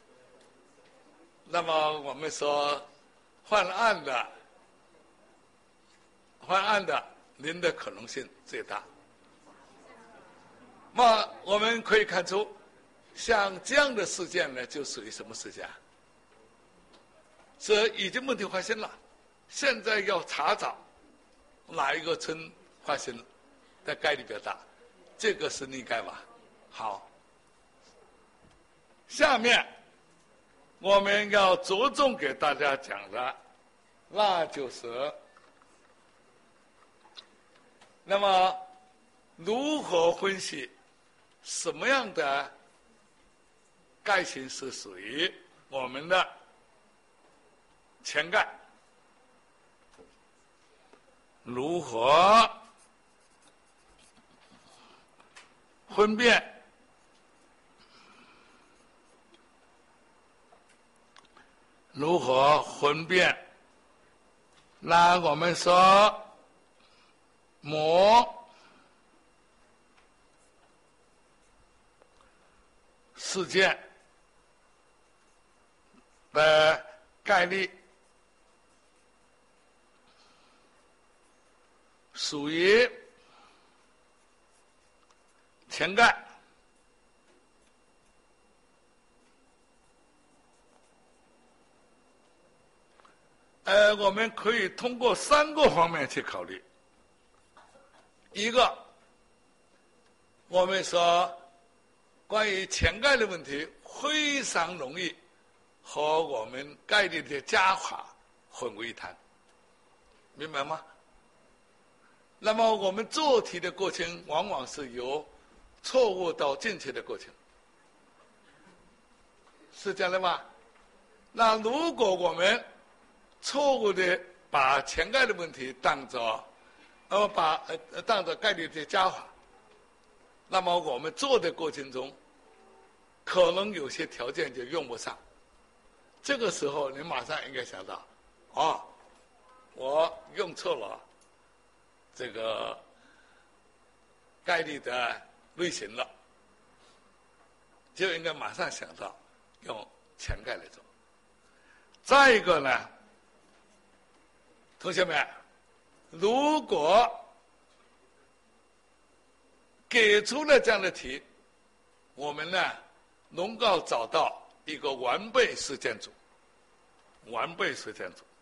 Speaker 1: 那么我们说换案的，换案的，您的可能性最大。那我们可以看出，像这样的事件呢，就属于什么事件？是已经问题发生了，现在要查找哪一个村发生的概率比较大，这个是例外吧？好，下面我们要着重给大家讲的，那就是那么如何分析什么样的盖型是属于我们的前盖，如何分辨如何分辨？那我们说模事件的概率属于前盖，呃，我们可以通过三个方面去考虑。一个，我们说关于前盖的问题，非常容易和我们概率的加法混为一谈，明白吗？那么我们做题的过程往往是由错误到正确的过程，是这样的吗？那如果我们错误的把前盖的问题当作呃把呃当作概率的加法，那么我们做的过程中可能有些条件就用不上，这个时候你马上应该想到，哦，我用错了这个概率的类型了，就应该马上想到用前盖来做。再一个呢，同学们，如果给出了这样的题，我们呢能够找到一个完备事件组，完备事件组。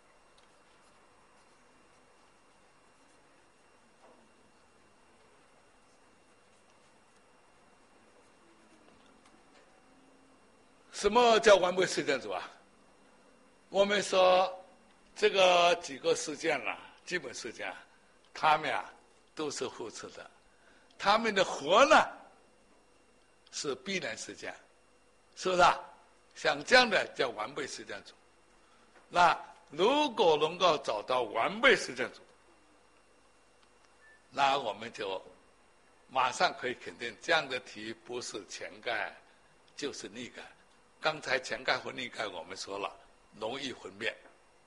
Speaker 1: 什么叫完备事件组啊？我们说这个几个事件啦，基本事件，它们啊都是互斥的，它们的和呢是必然事件，是不是啊？像这样的叫完备事件组。那如果能够找到完备事件组，那我们就马上可以肯定，这样的题不是前盖就是逆盖。刚才前盖和逆盖我们说了，容易分辨，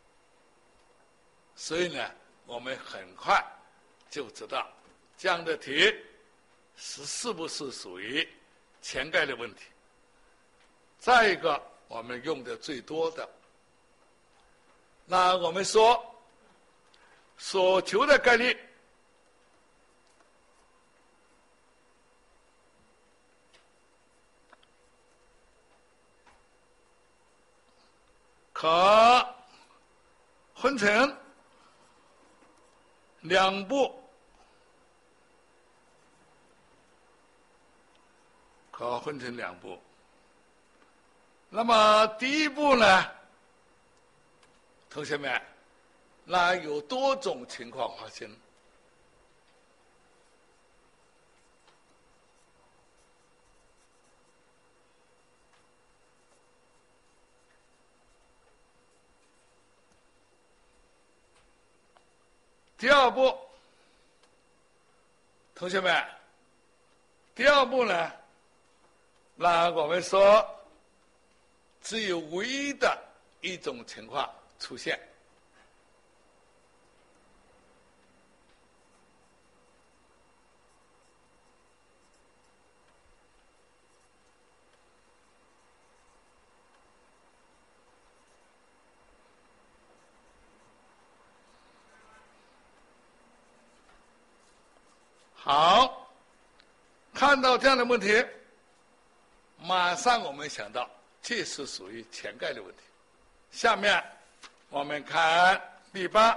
Speaker 1: 所以呢，我们很快就知道这样的题是是不是属于前盖的问题。再一个，我们用的最多的，那我们说所求的概率可分成两步，可分成两步。那么第一步呢，同学们，那有多种情况发生。第二步，同学们，第二步呢，那我们说只有唯一的一种情况出现， 好，看到这样的问题，马上我们想到这是属于潜盖的问题。下面我们看第八，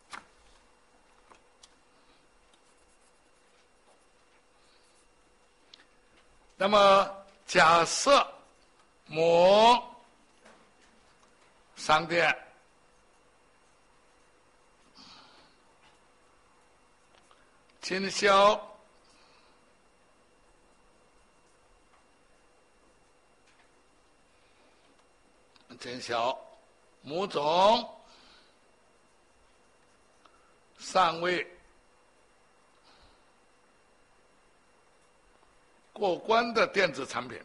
Speaker 1: 那么假设某商店经销经销某种尚未过关的电子产品，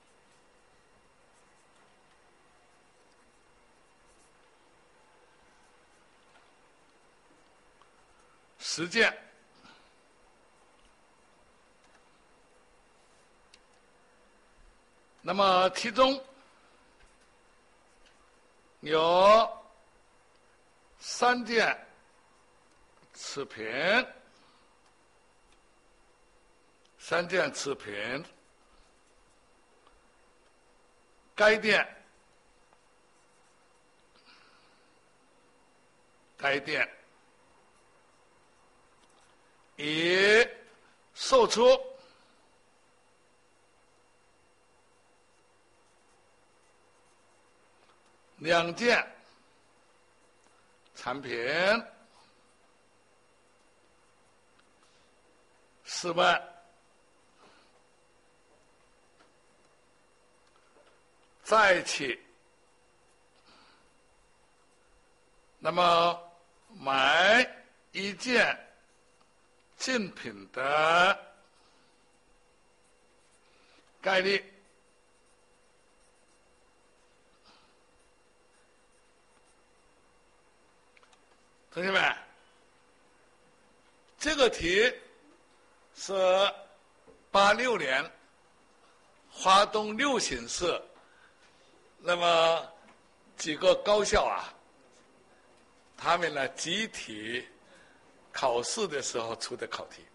Speaker 1: 十件，那么其中有三件次品，三件次品，该店该店已售出两件产品，四万，再起，那么买一件竞品的概率同学们，这个题是八六年华东六省市那么几个高校啊，他们呢集体考试的时候出的考题。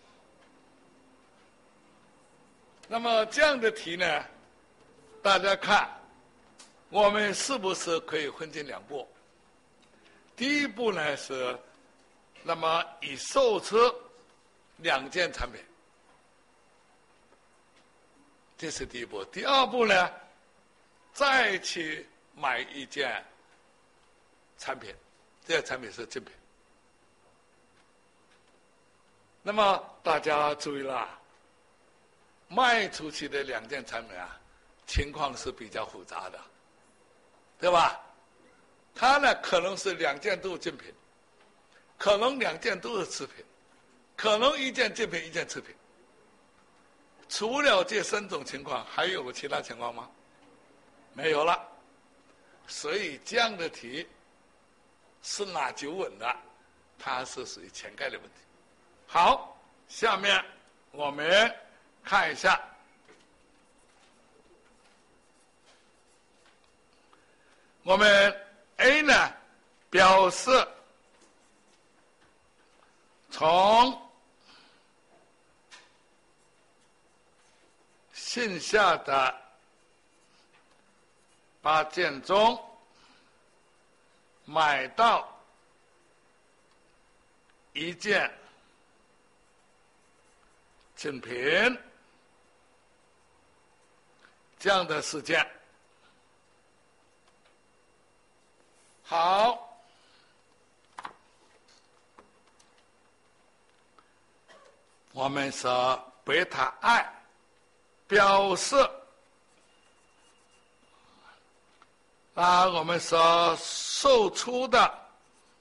Speaker 1: 那么这样的题呢，大家看我们是不是可以分成两步？第一步呢是，那么已售出两件产品，这是第一步。第二步呢，再去买一件产品，这件产品是竞品。那么大家注意了，卖出去的两件产品啊，情况是比较复杂的，对吧？它呢可能是两件都是竞品，可能两件都是次品，可能一件竞品一件次品。除了这三种情况，还有其他情况吗？没有了。所以这样的题是拿九稳的，它是属于潜盖的问题。好，下面我们看一下我们 A 呢表示从线下的八件中买到一件竞品这样的事件。好，我们说贝塔 I 表示，那我们说售出的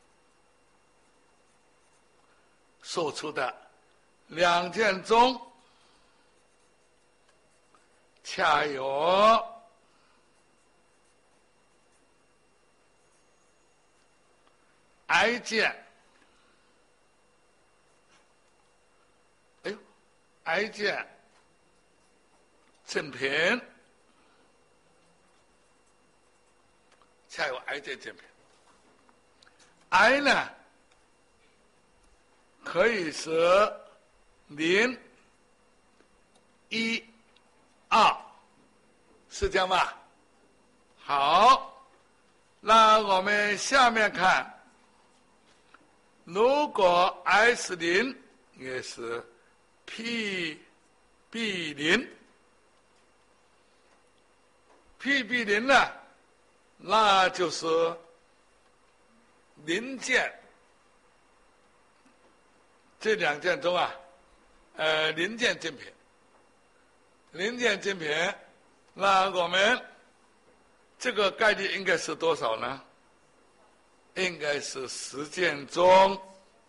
Speaker 1: 售出的两件中，恰有I 件，哎呦 ，I 件竞品，恰有 I 件竞品。I 呢，可以是零、一、二，是这样吗？好，那我们下面看，如果 S 零也是 P B 零，P B 零呢，那就是零件这两件中啊，呃，零件晶片，零件晶片，那我们这个概率应该是多少呢？应该是十件中，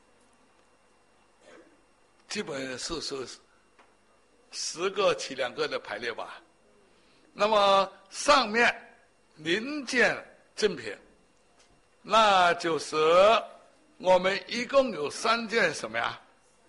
Speaker 1: 基本是是十个起两个的排列吧。那么上面零件晶片，那就是我们一共有三件什么呀？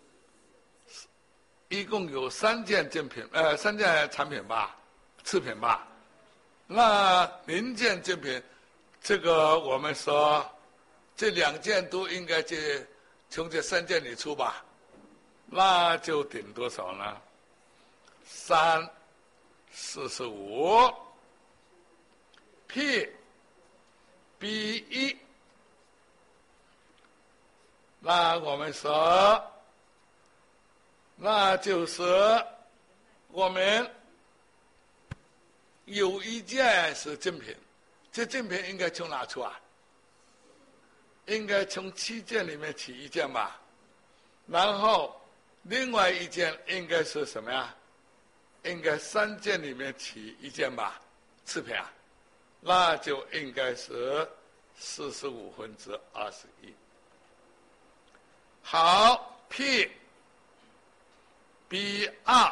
Speaker 1: 一共有三件晶片，呃，三件产品吧，次品吧。那零件晶片，这个我们说，这两件都应该这从这三件里出吧，那就顶多少呢？三四十五 P B 一，那我们说，那就是我们有一件是正品，这正品应该从哪出啊？应该从七件里面取一件吧。然后另外一件应该是什么呀？应该三件里面取一件吧，次品啊，那就应该是四十五分之二十一。好 ，P B 二。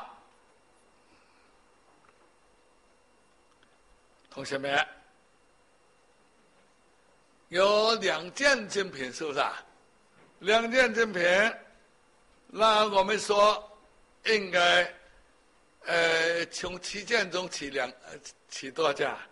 Speaker 1: 同学们，有两件精品，是不是啊？两件精品，那我们说应该，呃，从七件中取两，呃，取多少件啊？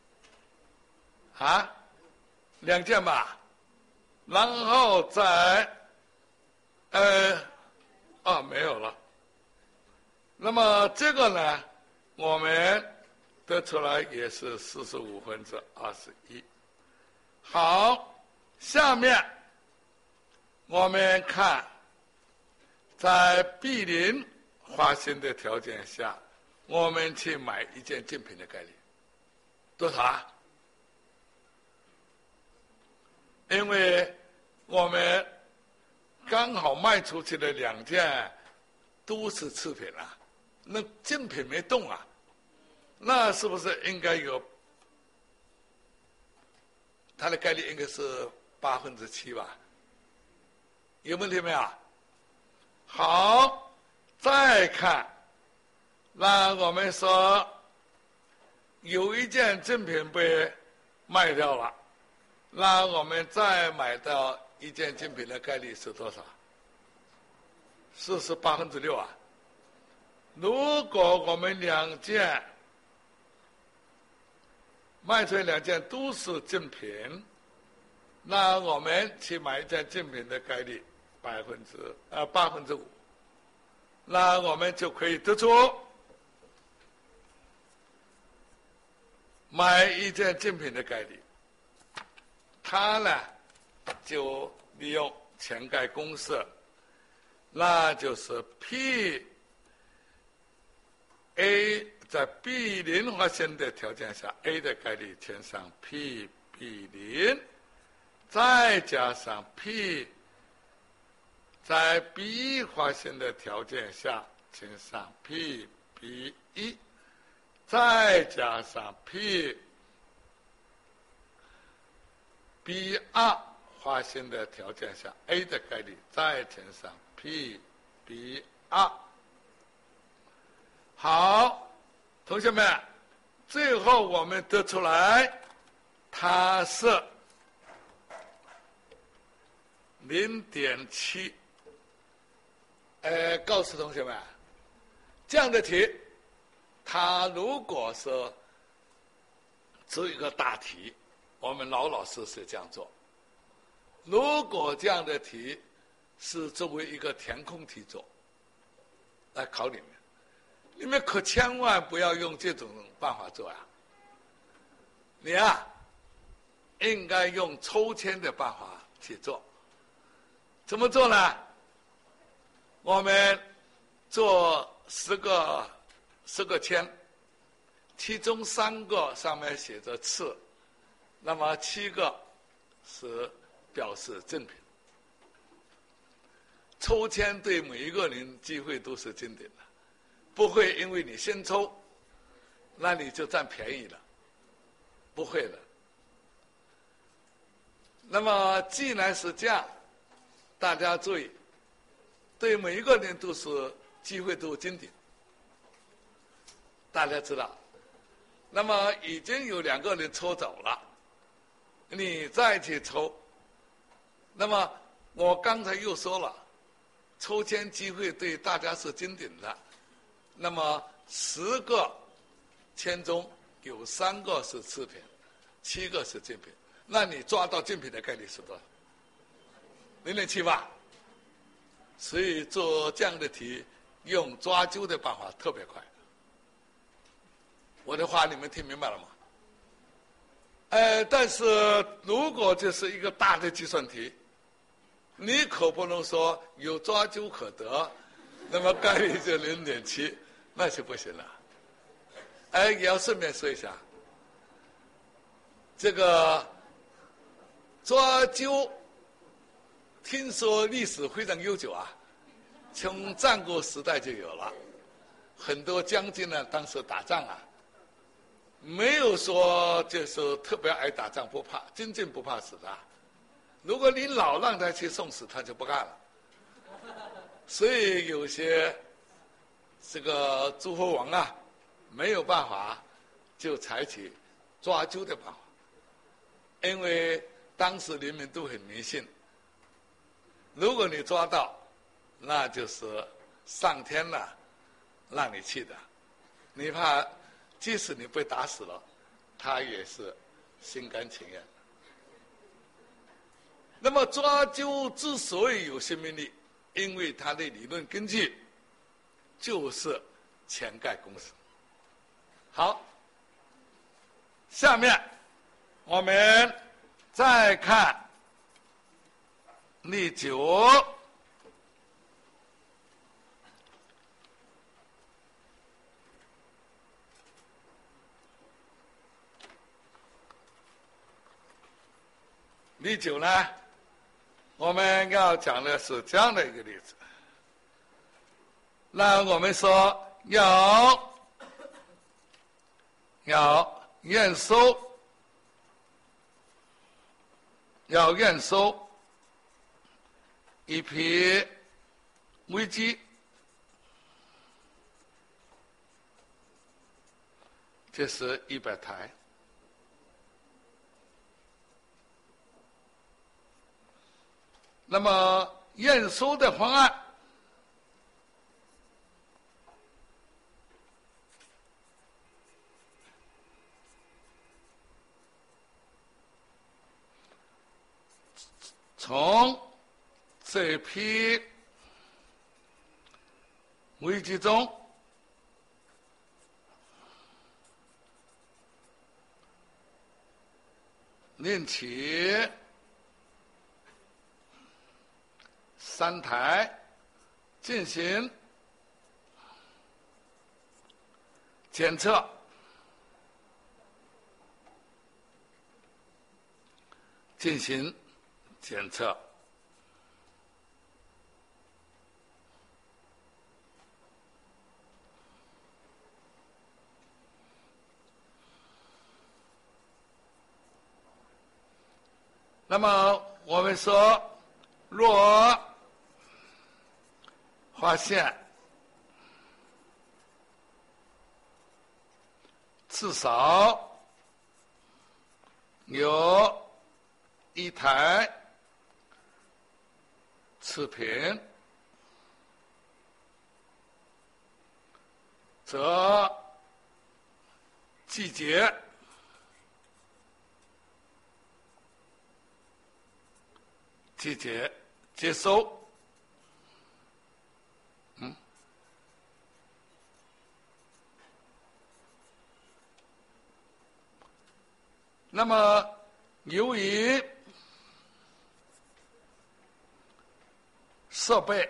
Speaker 1: 啊，两件吧，然后再，呃，啊，没有了。那么这个呢，我们得出来也是四十五分之二十一。好，下面我们看，在 B 零发生的条件下，我们去买一件竞品的概率多少啊？因为我们刚好卖出去的两件都是次品啊，那竞品没动啊，那是不是应该有？它的概率应该是八分之七吧？有问题没有？好，再看，那我们说有一件正品被卖掉了，那我们再买到一件正品的概率是多少？是是八分之六啊。如果我们两件卖出两件都是正品，那我们去买一件正品的概率百分之呃八分之五，那我们就可以得出买一件正品的概率。它呢就利用前概公式，那就是 P A 在 B 零发生的条件下 ，A 的概率乘上 P B 零，再加上 P 在 B 发生的条件下乘上 P B 一，再加上 P B 二发生的条件下 A 的概率再乘上 P B 二。好，同学们，最后我们得出来，它是零点七。呃，告诉同学们，这样的题，它如果是只有一个大题，我们老老实实这样做；如果这样的题是作为一个填空题做， 来考你们，你们可千万不要用这种办法做啊！你啊，应该用抽签的办法去做。怎么做呢？我们做十个十个签，其中三个上面写着次，那么七个是表示正品。抽签对每一个人机会都是均等的，不会因为你先抽，那你就占便宜了，不会的。那么既然是这样，大家注意，对每一个人都是机会都均等。大家知道，那么已经有两个人抽走了，你再去抽，那么我刚才又说了，抽签机会对大家是均等的，那么十个签中有三个是次品，七个是正品，那你抓到正品的概率是多少？零点七吧。所以做这样的题，用抓阄的办法特别快。我的话你们听明白了吗？呃，但是如果这是一个大的计算题，你可不能说有抓阄可得，那么概率就零点七，那就不行了。哎，也要顺便说一下，这个抓阄，听说历史非常悠久啊，从战国时代就有了，很多将军呢，当时打仗啊，没有说就是特别爱打仗，不怕，真正不怕死的。如果你老让他去送死，他就不干了。所以有些这个诸侯王啊，没有办法，就采取抓阄的办法。因为当时人民都很迷信，如果你抓到，那就是上天呢让你去的，你怕即使你被打死了，他也是心甘情愿。那么抓阄之所以有生命力，因为它的理论根据就是钱盖公式。好，下面我们再看例九。例九呢，我们要讲的是这样的一个例子。那我们说要要验收，要验收一批微机，这是一百台。那么验收的方案，从这批微机中另起三台进行检测，进行检测。那么我们说，若发现至少有一台次品，则季节季节接收。嗯， 那么由于设备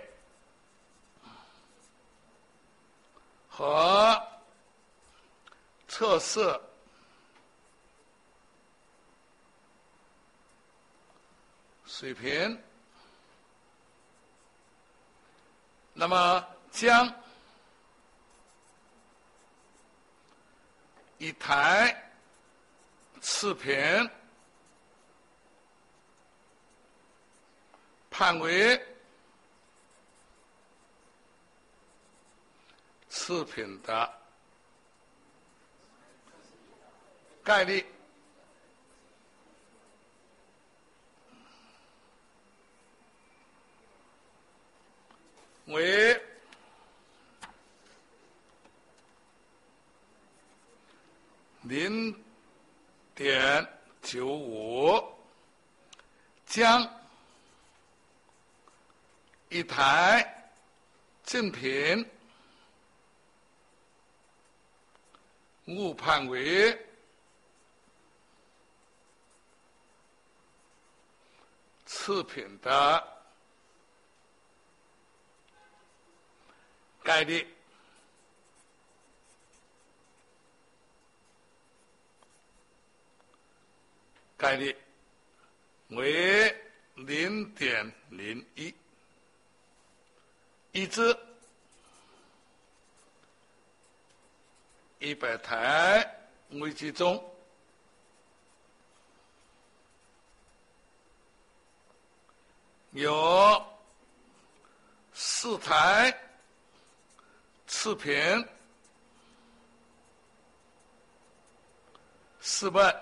Speaker 1: 和测试水平，那么将一台次品判为次品的概率为零点九五，将一台正品误判为次品的概率概率为零点零一，已知一百台微机中有四台次品试问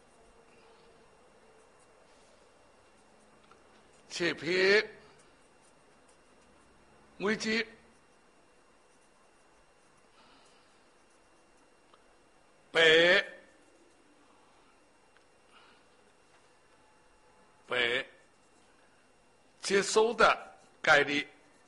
Speaker 1: 这批微机被被接收的概率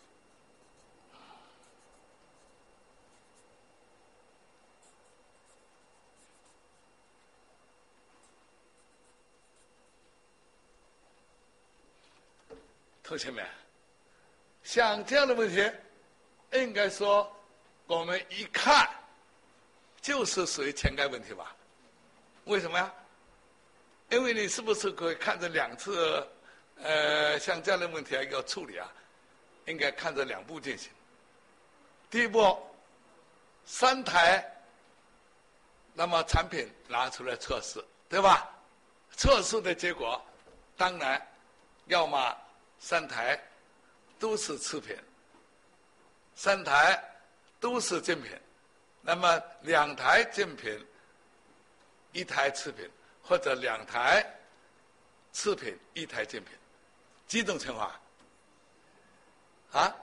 Speaker 1: 同学们，像这样的问题，应该说我们一看就是属于前概问题吧？为什么呀？因为你是不是可以看着两次，呃，像这样的问题要处理啊，应该看着两步进行。第一步，三台，那么产品拿出来测试，对吧？测试的结果，当然要么三台都是次品，三台都是正品，那么两台正品，一台次品，或者两台次品，一台正品，几种情况？啊？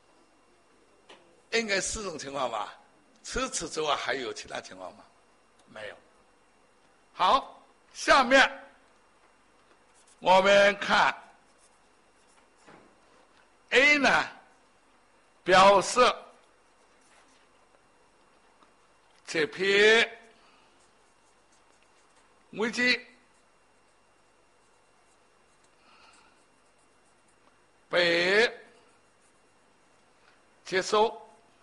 Speaker 1: 应该四种情况吧？除此之外还有其他情况吗？没有。好，下面我们看 A 呢，表示这批微机被接收，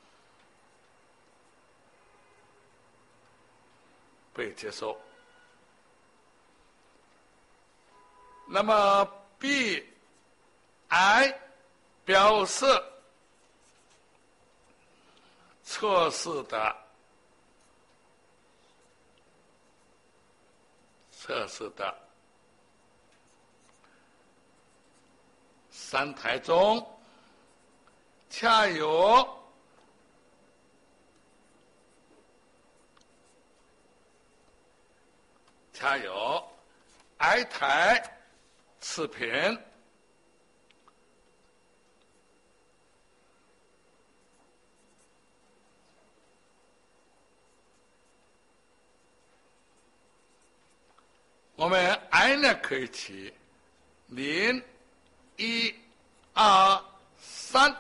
Speaker 1: 被接收。那么 B、I 表示测试的测试的三台中，恰有恰有 I 台次品我们 I 呢可以起零、一、二、三。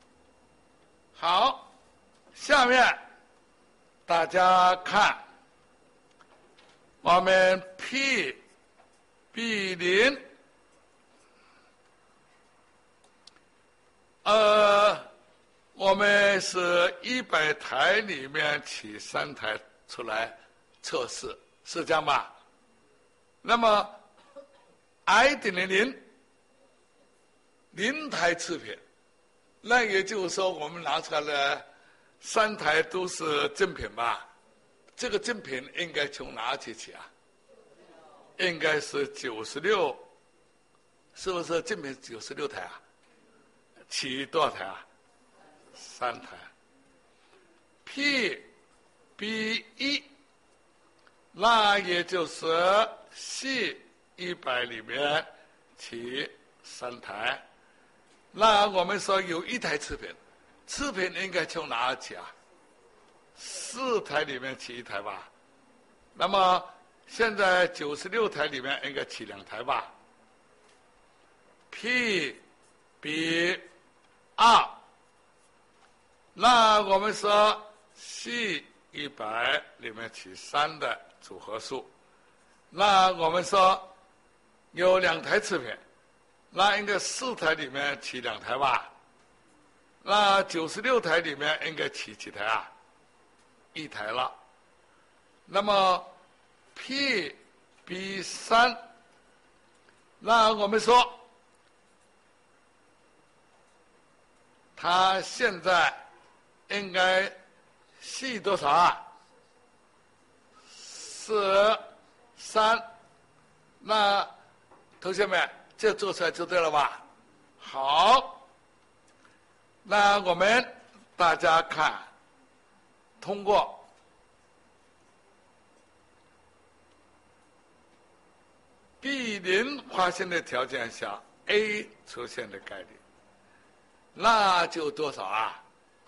Speaker 1: 好，下面大家看，我们 P 比零，呃，我们是一百台里面取三台出来测试，是这样吧？那么 I 等于零，零台次品，那也就是说我们拿出来的三台都是正品吧？这个正品应该从哪起起啊？应该是九十六，是不是正品九十六台啊？起多少台啊？三台。P 比一，那也就是 C 一百里面起三台。那我们说有一台次品，次品应该从哪起啊？四台里面起一台吧。那么现在九十六台里面应该起两台吧。P 比二，那我们说 C 一百里面起三的组合数，那我们说有两台次品，那应该四台里面起两台吧。那九十六台里面应该起几台啊？一台了。那么 P 比三，那我们说它现在应该系多少啊？四三。那同学们，这做出来就对了吧？好，那我们大家看，通过比零发现的条件下 A 出现的概率，那就多少啊？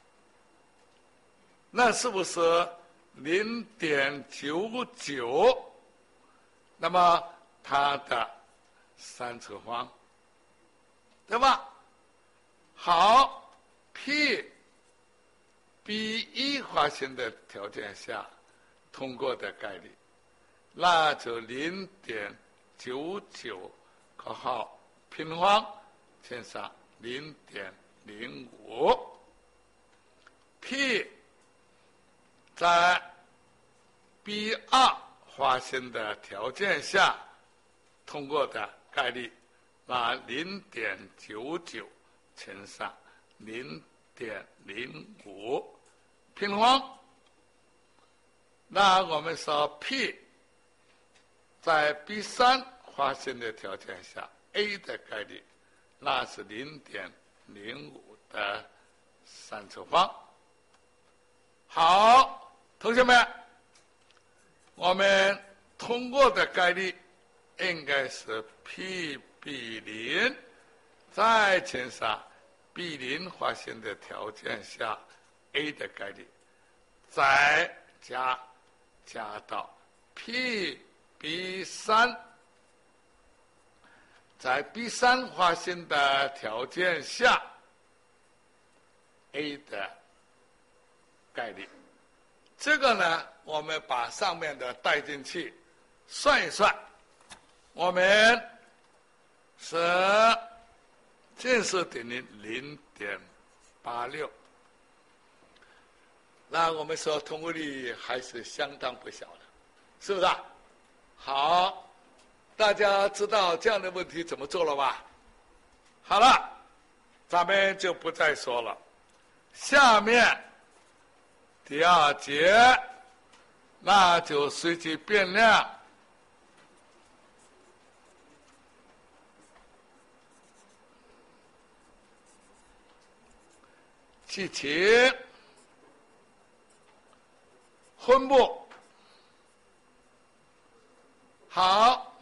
Speaker 1: 那是不是 零点九九？ 那么它的三次方，对吧？好 ，P 比一发现的条件下通过的概率，那就 零点九九括号平方乘上 零点零五。P 在 B 二发现的条件下通过的概率，那 零点九九乘上 零点零五平方。那我们说 P 在 B 三发现的条件下 A 的概率，那是 零点零五的三次方。好，同学们，我们通过的概率应该是 P 比零再乘上 B 零发现的条件下 A 的概率，再加加到 P 比三在 B 三发现的条件下 A 的概率。这个呢，我们把上面的带进去算一算，我们是这是等于 零点八六。那我们说通过率还是相当不小的，是不是啊？好，大家知道这样的问题怎么做了吧？好了，咱们就不再说了。下面第二节，那就随机变量。记起分布。好，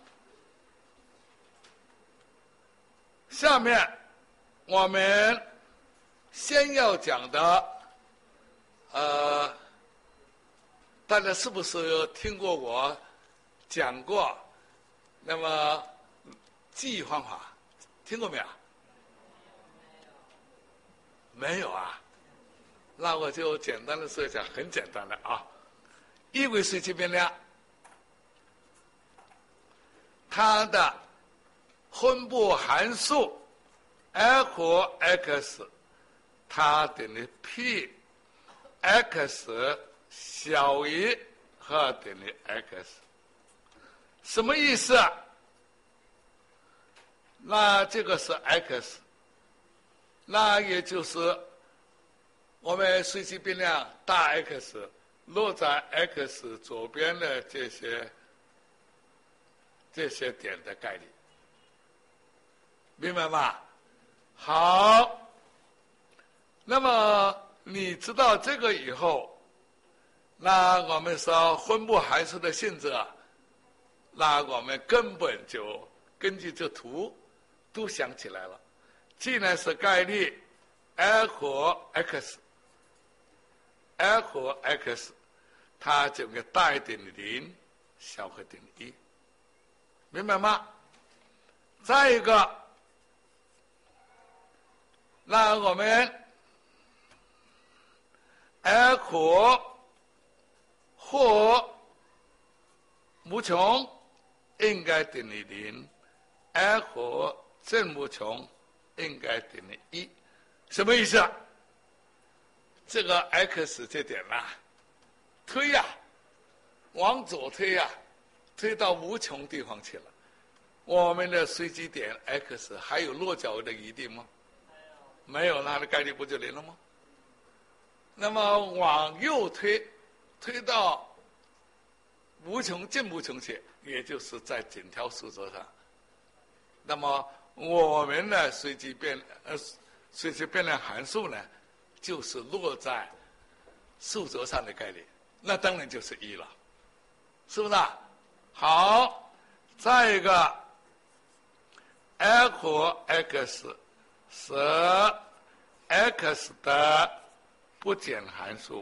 Speaker 1: 下面我们先要讲的，呃，大家是不是听过我讲过？那么记忆方法听过没有？没有啊，那我就简单的说一下，很简单的啊，一维随机变量它的分布函数 f x， 它等于 p x 小于和等于 x， 什么意思啊？那这个是 x， 那也就是我们随机变量大 X 落在 x 左边的这些这些点的概率，明白吗？好，那么你知道这个以后，那我们说分布函数的性质，那我们根本就根据这图都想起来了。既然是概率 f x f x， 它就应该大于等于零，小于等于一，明白吗？再一个，那我们 f 或无穷应该等于零 ，f 正无穷应该等于一，什么意思啊？这个 x 这点呐、啊，推呀、啊，往左推呀、啊，推到无穷地方去了。我们的随机点 x 还有落脚的余地吗？没有，它的概率不就零了吗？那么往右推，推到无穷近无穷去，也就是在整条数轴上。那么我们的随机变呃随机变量函数呢，就是落在数轴上的概率，那当然就是一了，是不是啊？好，再一个 f x 是 x 的不减函数，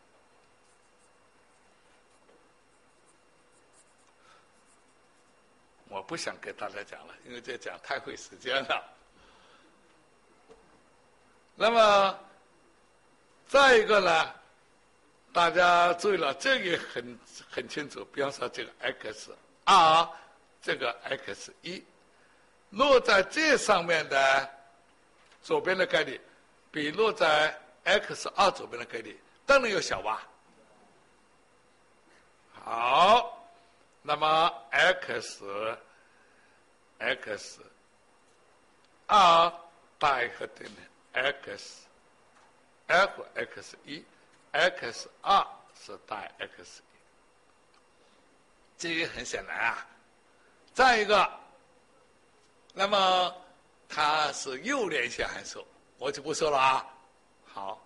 Speaker 1: 我不想给大家讲了，因为这讲太费时间了。那么再一个呢，大家注意了，这个很很清楚。比方说这个 x 二，这个 x 一，落在这上面的左边的概率，比落在 x 二左边的概率当然要小吧。好，那么 x x 二大于和等于 x f x 一 x 二是大于 x 一，这个很显然啊。再一个，那么它是右连线函数，我就不说了啊。好，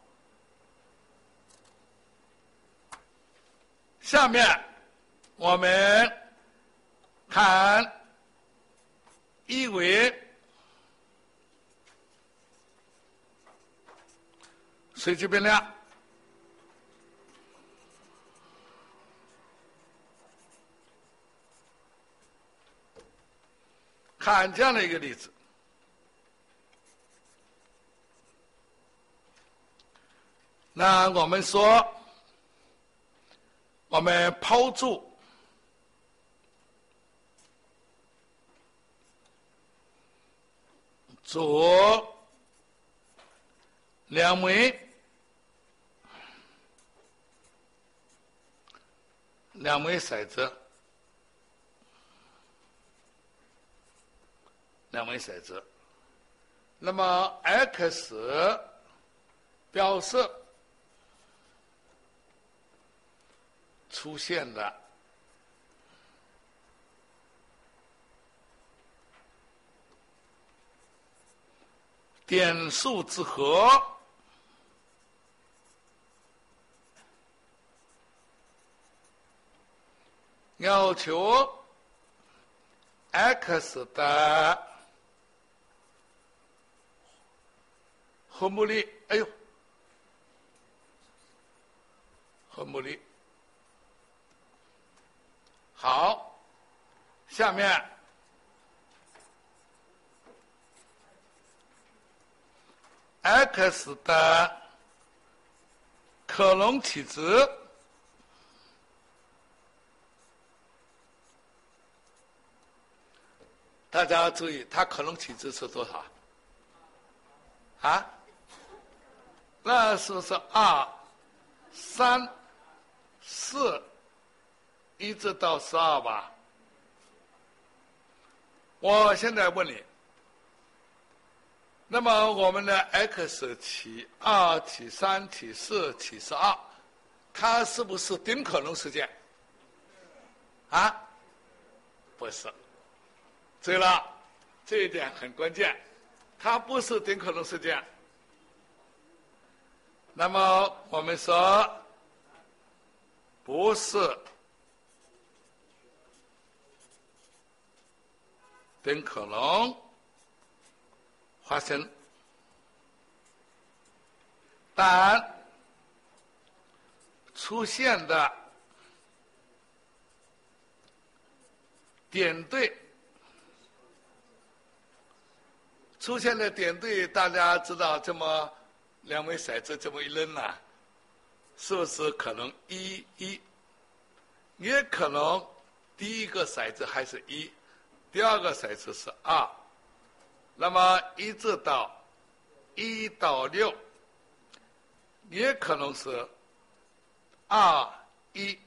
Speaker 1: 下面我们看一维随机变量。看这样的一个例子，那我们说，我们抛注左两枚两枚骰子，两枚骰子，那么 x 表示出现的点数之和要求 x 的分布率，哎呦，分布率好，下面x 的可容体值大家注意，它可能体积是多少？啊？那是不是二、三、四，一直到十二吧？我现在问你，那么我们的 x 体二、体三、体四、体十二，它是不是顶可能事件？啊？不是。对了，这一点很关键，它不是顶可能事件。那么我们说不是顶可能发生，但出现的点对，出现的点对，大家知道这么两枚骰子这么一扔呢、啊，是不是可能一一？也可能第一个骰子还是一，第二个骰子是二，那么一直到一到六，也可能是二一，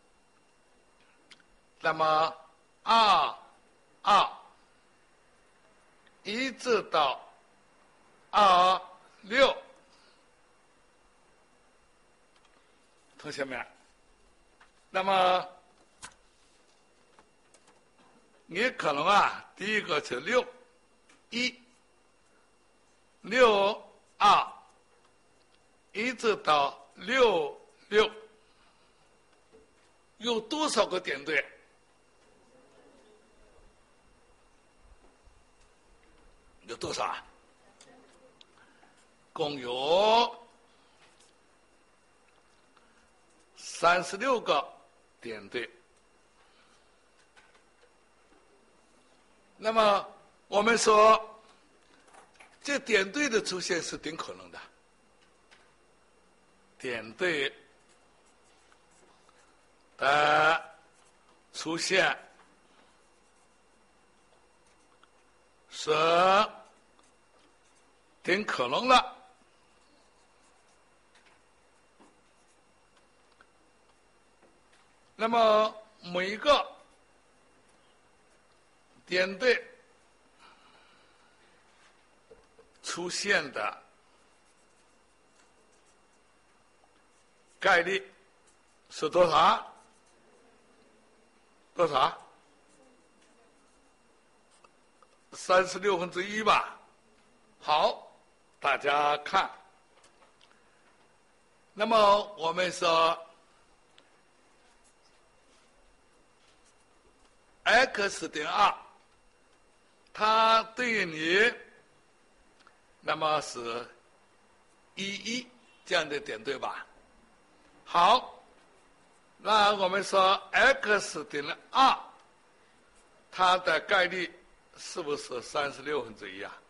Speaker 1: 那么二二一直到二六。同学们，那么你可能啊，第一个是六一六二，一直到六六，有多少个点对？有多少啊？共有三十六个点对。那么我们说，这点对的出现是顶可能的。点对的出现是顶可能的。那么每个点对出现的概率是多少？多少？三十六分之一吧。好，大家看。那么我们说 x 等于二，它对于你，那么是一一这样的点对吧？好，那我们说 x 等于二，它的概率是不是三十六分之一啊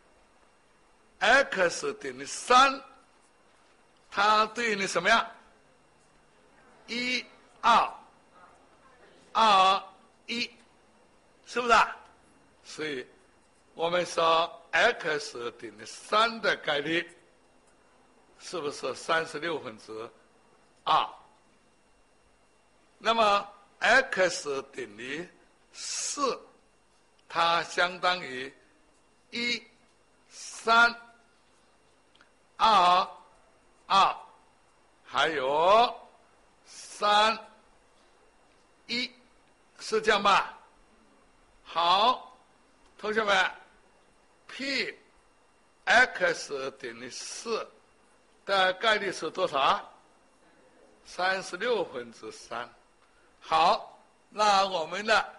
Speaker 1: ？x 等于三，它对应的什么呀？一二二一，是不是啊？所以我们说 x 等于三的概率是不是三十六分之二？那么 x 等于四，它相当于一三二二，还有三一，是这样吧？好，同学们 ，p x 等于四的概率是多少？三十六分之三。好，那我们的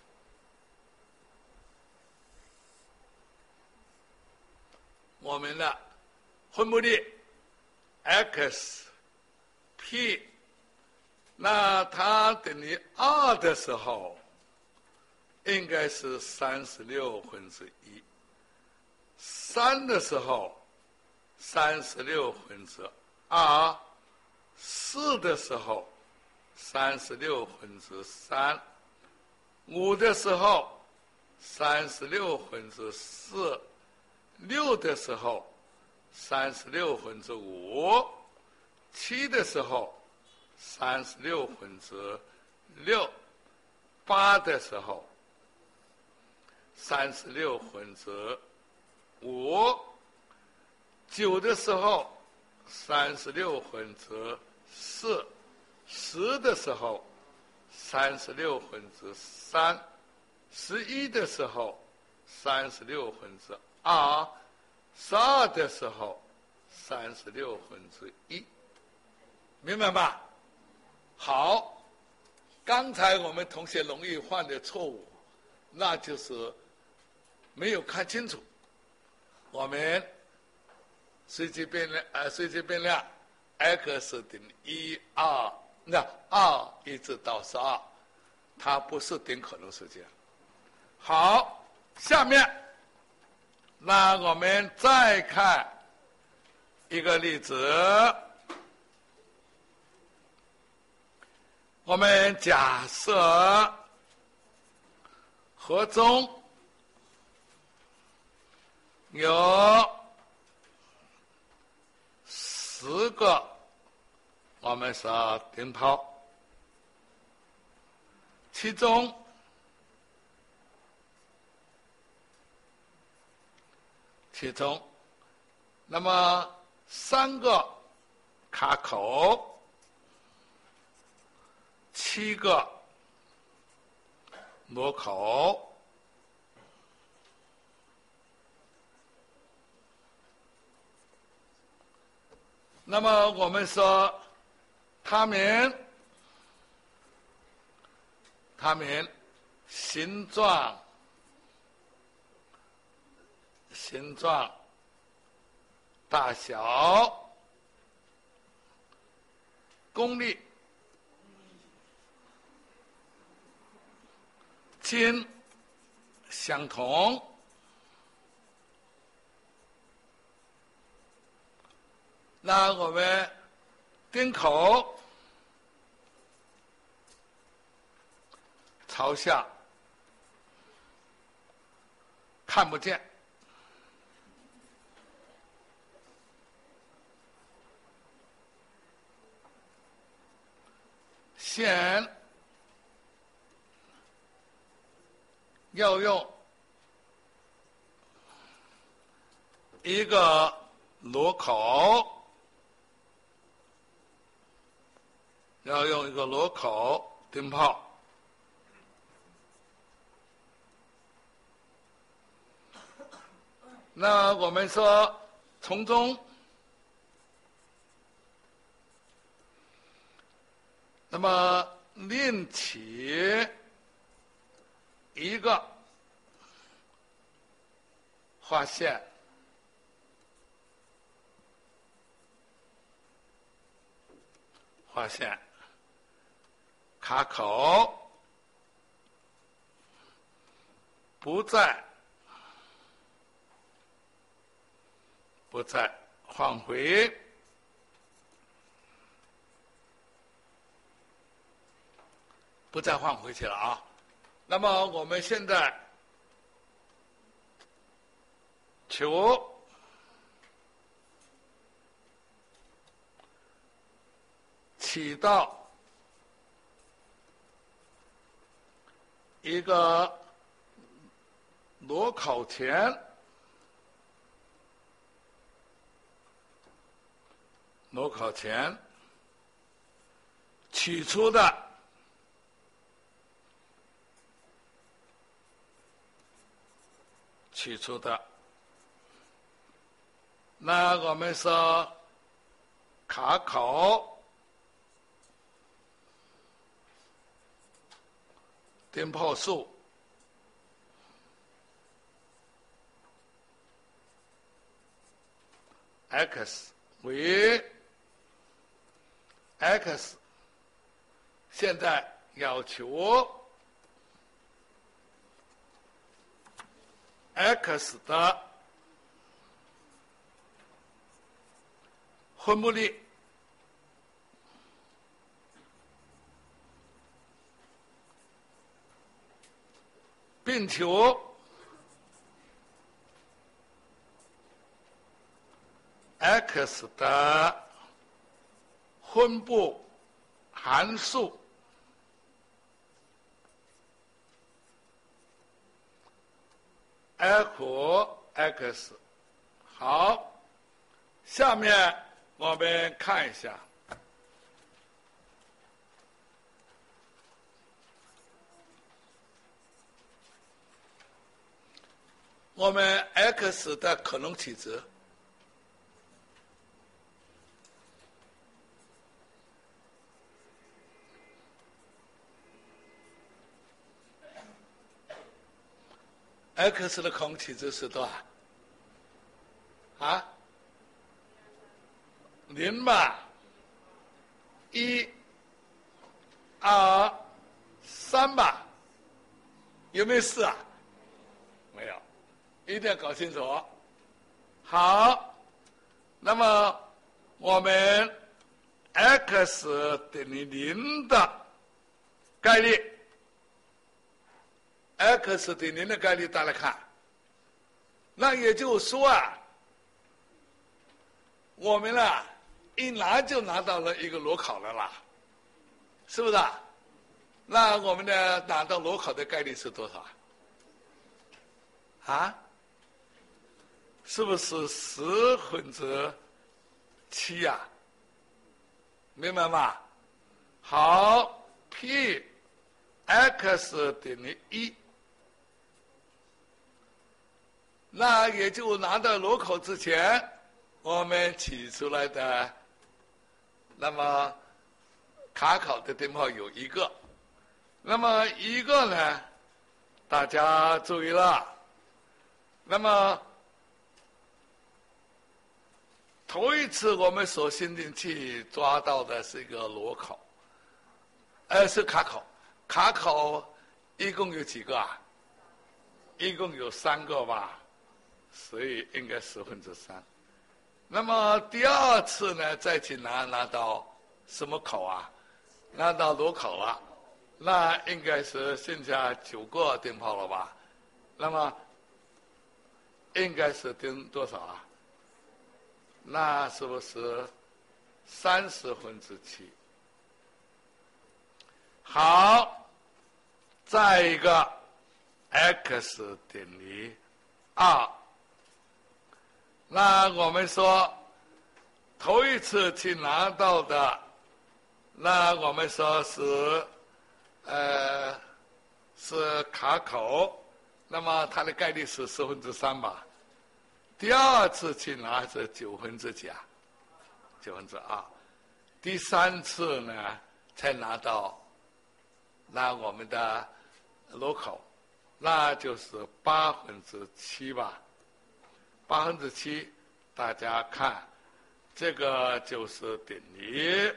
Speaker 1: 我们的分布率 x p， 那它等于二的时候，应该是三十六分之一；三的时候，三十六分之二；四的时候，三十六分之三；五的时候， 三十六分之四，六的时候三十六分之五，七的时候三十六分之六，八的时候三十六分之五，九的时候三十六分之四，十的时候三十六分之三，十一的时候三十六分之二，十二的时候三十六分之一，明白吧？好，刚才我们同学容易犯的错误，那就是没有看清楚。我们随机变量，呃，随机变量 x 等于一二，那二一直到十二，它不是顶可能时间。好，下面那我们再看一个例子，我们假设河中有十个我们说灯泡，其中其中那么三个卡口，七个螺口，那么我们说它们它们形状形状大小功率均相同，那我们钉口朝下看不见，线要用一个螺口，要用一个螺口钉炮。那我们说从中那么另起一个画线，画线卡口不再不再换回，不再换回去了啊。那么我们现在求起到一个螺口前，螺口前取出的取出的，那我们说卡口钉炮数x 为 x， 现在要求 x 的分布率必请求 x 的分布函数 f x。 好，下面我们看一下，我们 x 的可能体值。x 的可能体值是多少？啊？零吧，一、二、三吧，有没有四啊？没有，一定要搞清楚。好，那么我们 x 等于零的概率 ，x 等于零的概率，大家看，那也就是说啊，我们啊一拿就拿到了一个裸考了啦，是不是啊？那我们的拿到裸考的概率是多少啊？是不是十分之七呀？明白吗？好 ，p x 等于一，那也就拿到裸考之前，我们取出来的，那么卡考的灯泡有一个，那么一个呢，大家注意了，那么头一次我们所先进去抓到的是一个裸考，呃，是卡考，卡考一共有几个啊？一共有三个吧，所以应该十分之三。那么第二次呢，再去拿拿到什么考啊？拿到裸考了，那应该是剩下九个灯泡了吧？那么应该是灯多少啊？那是不是三十分之七？好，再一个 x 等于二。那我们说头一次去拿到的，那我们说是呃是卡口，那么它的概率是十分之三吧。第二次去拿是九分之几啊？九分之二。第三次呢才拿到，那我们的裸考，那就是八分之七吧。八分之七，大家看，这个就是等于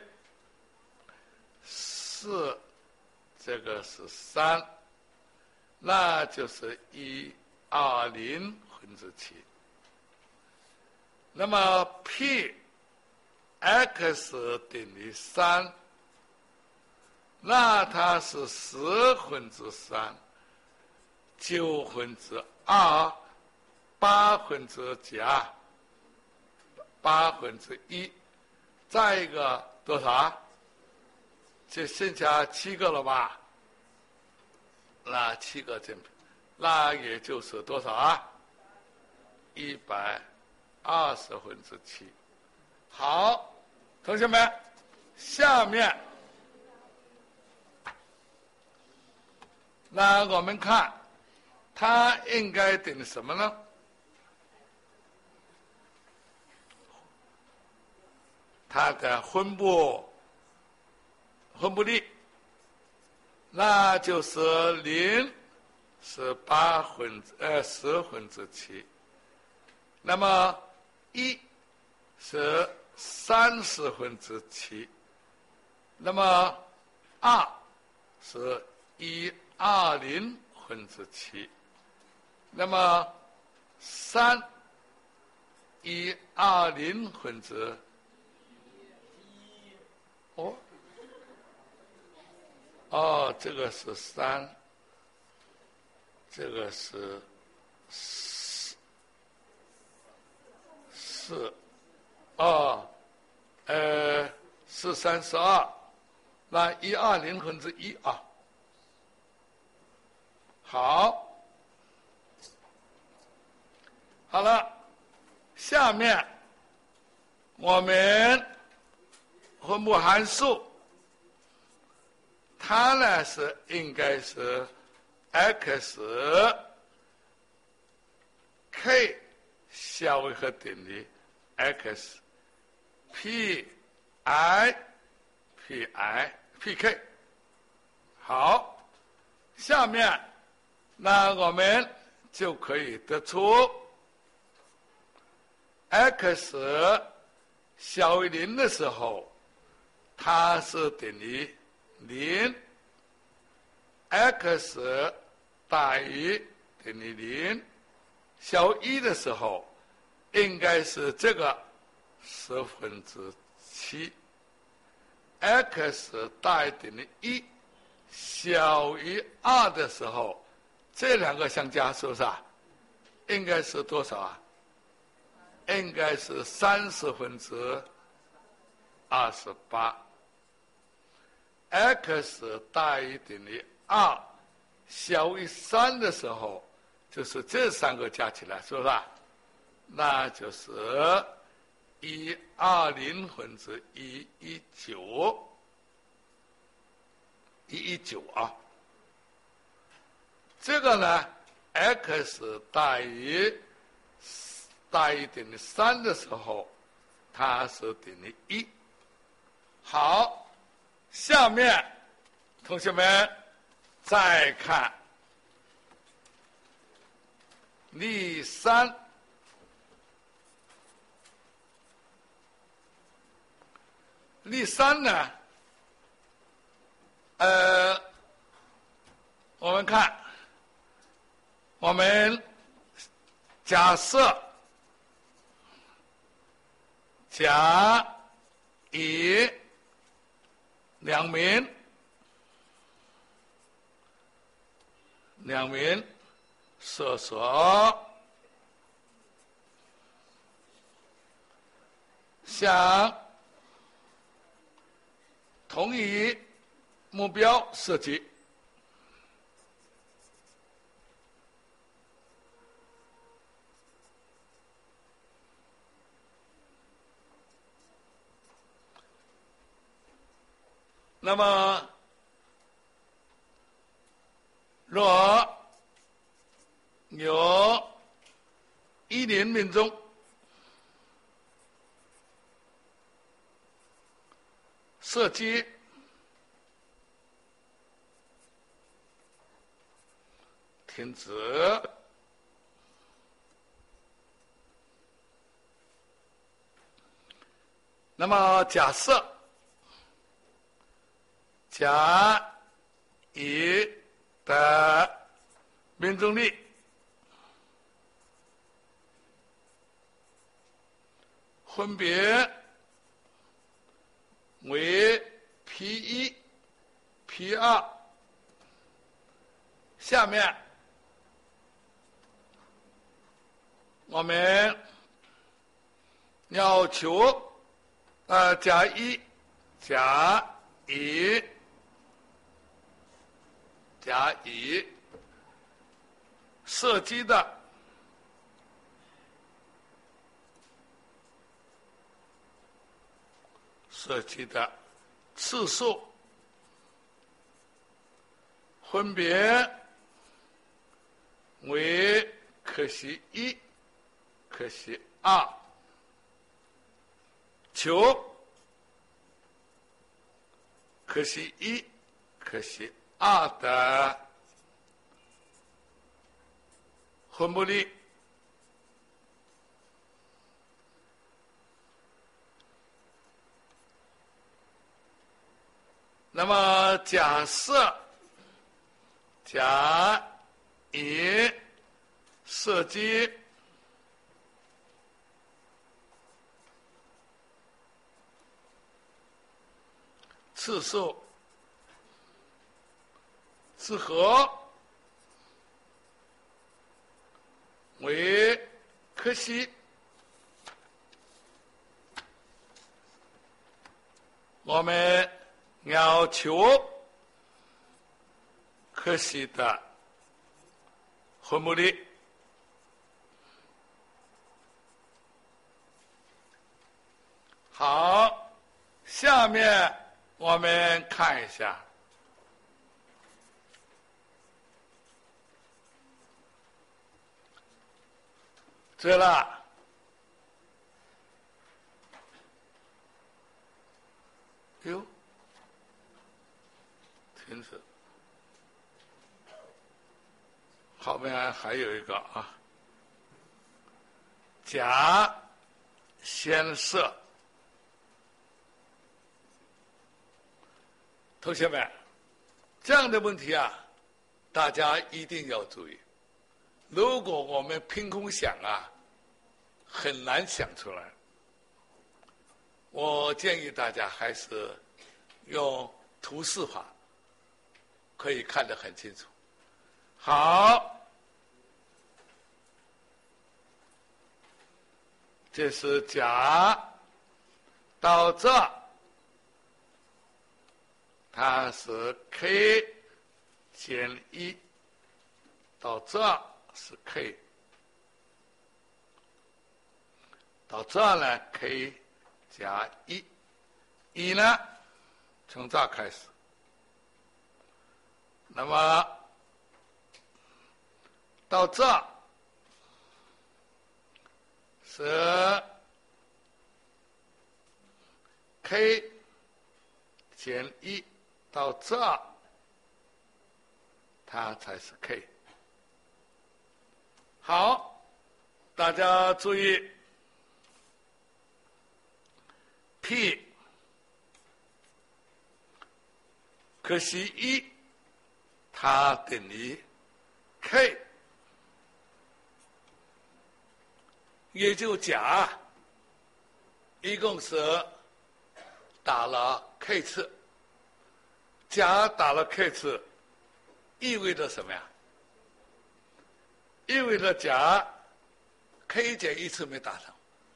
Speaker 1: 四，这个是三，那就是一二零分之七。那么 p x 等于三，那它是十分之三，九分之二，八分之几啊？八分之一，再一个多少？就剩下七个了吧？那七个正品，那也就是多少啊？一百二十分之七。好，同学们，下面那我们看，它应该等于什么呢？它的分布分布率，那就是零是八分之呃十分之七，那么一是三十分之七，那么二是一二零分之七，那么三一二零分之哦哦，这个是三， 这个是四四二，呃，四三十二，那一二零分之一啊。好，好了，下面我们分母函数，它呢是应该是 x k 小于和等于 x p i p i p k。好，下面那我们就可以得出 x 小于零的时候，它是等于零 x 大于等于零，小于一的时候，应该是这个十分之七 x 大于等于一，小于二的时候，这两个相加是不是啊？应该是多少啊？应该是三十分之二十八。x 大于等于二，小于三的时候，就是这三个加起来，是不是啊？那就是一二零分之一一九，一一九啊。这个呢 ，x 大于大于等于三的时候，它是等于一。好，下面同学们再看例三。例三呢，呃，我们看，我们假设甲乙两名两名射手向同一目标射击，那么若有一人命中，射击停止，那么假设甲乙的命中率分别为 P 一、P 二，下面我们要求呃甲一、甲乙、甲乙射击的射击的次数分别为可惜一、可惜二，求可惜一、可惜二的分布率。那么假设甲乙射击次数之和为可西，我们要求可西的分母力。好，下面我们看一下对了，哟，停止，后面还有一个啊，甲先色。同学们，这样的问题啊，大家一定要注意。如果我们凭空想啊，很难想出来。我建议大家还是用图示法，可以看得很清楚。好，这是甲到这。它是 k 减一，到这是 k， 到这呢 k 加一，一呢从这开始，那么到这是 k 减一。到这，它才是 k。好，大家注意 ，p 可西一，它等于 k， 也就甲一共是打了 k 次。甲打了 k 次，意味着什么呀？意味着甲 k 减一次没打成。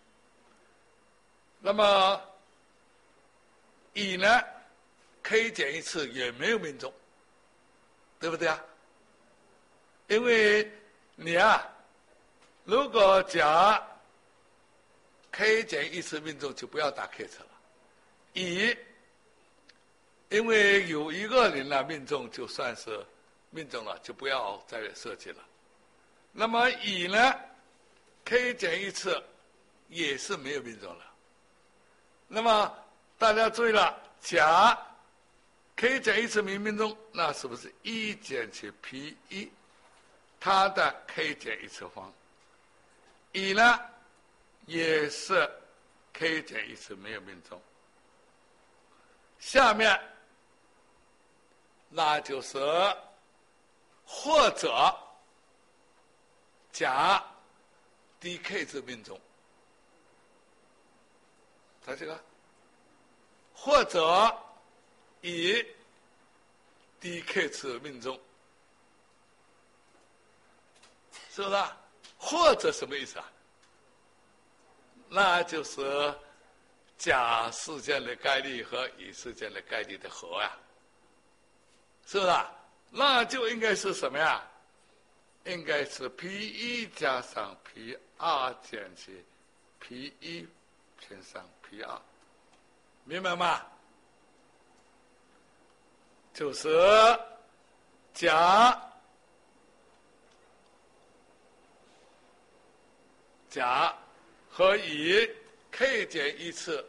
Speaker 1: 那么乙呢 ，k 减一次也没有命中，对不对啊？因为你啊，如果甲 k 减一次命中，就不要打 k 次了。乙因为有一个人呢命中，就算是命中了，就不要再设计了。那么乙呢 ，k 减一次也是没有命中了。那么大家注意了，甲 k 减一次没命中，那是不是一减去 p 一，它的 k 减一次方？乙呢也是 k 减一次没有命中。下面那就是或者甲 dk 次命中，它这个或者乙 dk 次命中，是不是啊？或者什么意思啊？那就是甲事件的概率和乙事件的概率的和呀、啊，是不是啊？那就应该是什么呀？应该是 P 一 加上 P 二 减去 P 一 偏上 P 二， 明白吗？就是甲甲和乙 k 减一次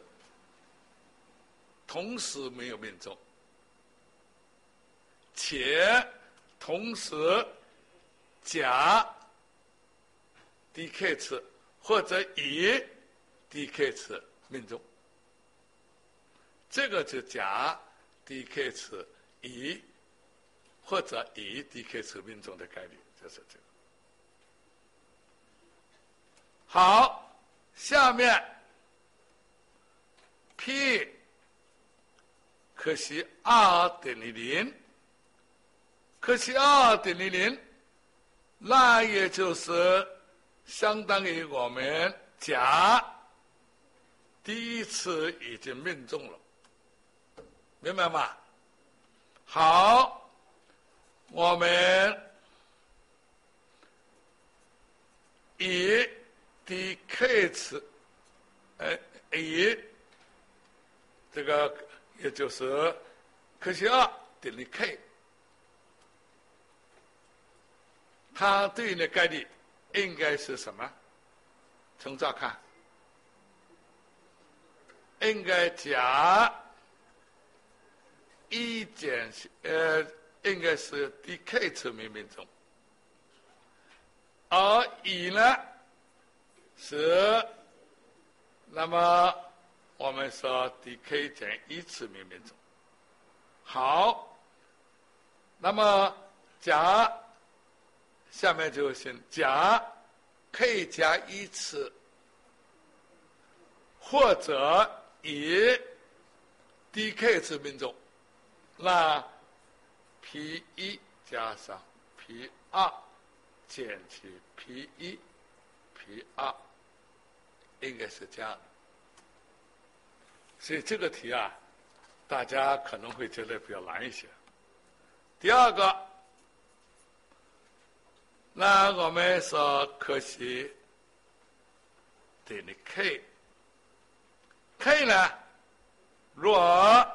Speaker 1: 同时没有命中，且同时甲 dk 次或者乙 dk 次命中，这个就甲 dk 次乙或者乙 dk 次命中的概率就是这个。好，下面 P 可西二等于零，可西二等于零，那也就是相当于我们甲第一次已经命中了，明白吗？好，我们以第 k 次，呃，以这个也就是可西二等于 k， 它对应的概率应该是什么？从这看，应该甲一减呃，应该是第 k 次命命中，而乙呢是，那么我们说第 k 减一次命命中。好，那么甲下面就行，甲 k 加一次，或者以 dk 次命中，那 p 一 加上 p 二 减去 p 一 p 二，应该是这样的。所以这个题啊，大家可能会觉得比较难一些。第二个，那我们说可西等于 k，k 呢，若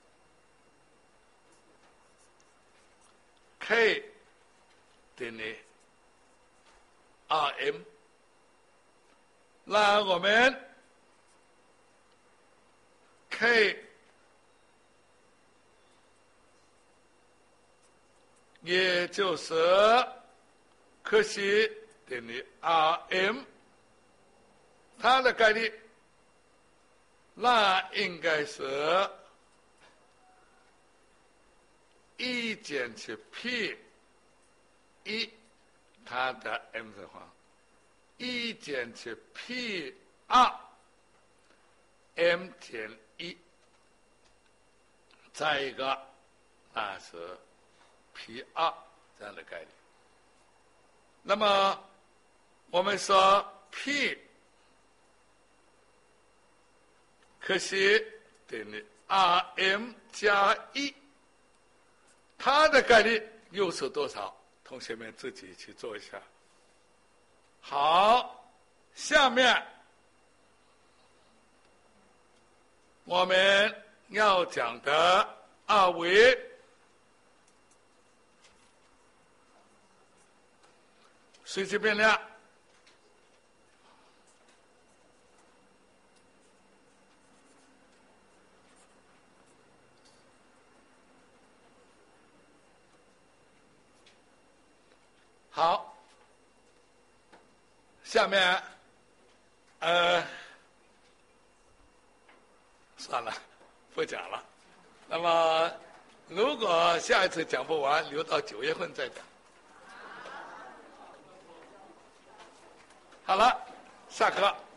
Speaker 1: k 等于 二 m， 那我们 k 也就是可西等于 二 m， 它的概率那应该是一减去 p 一，它的 m 的话，一减去 p 二 m 减一，再一个那是 p 二这样的概率。那么我们说 p 可西等于 二 m 加一，它的概率又是多少？同学们自己去做一下。好，下面我们要讲的二维随机变量。好，下面呃，算了，不讲了。那么，如果下一次讲不完，留到九月份再讲。好了，下课。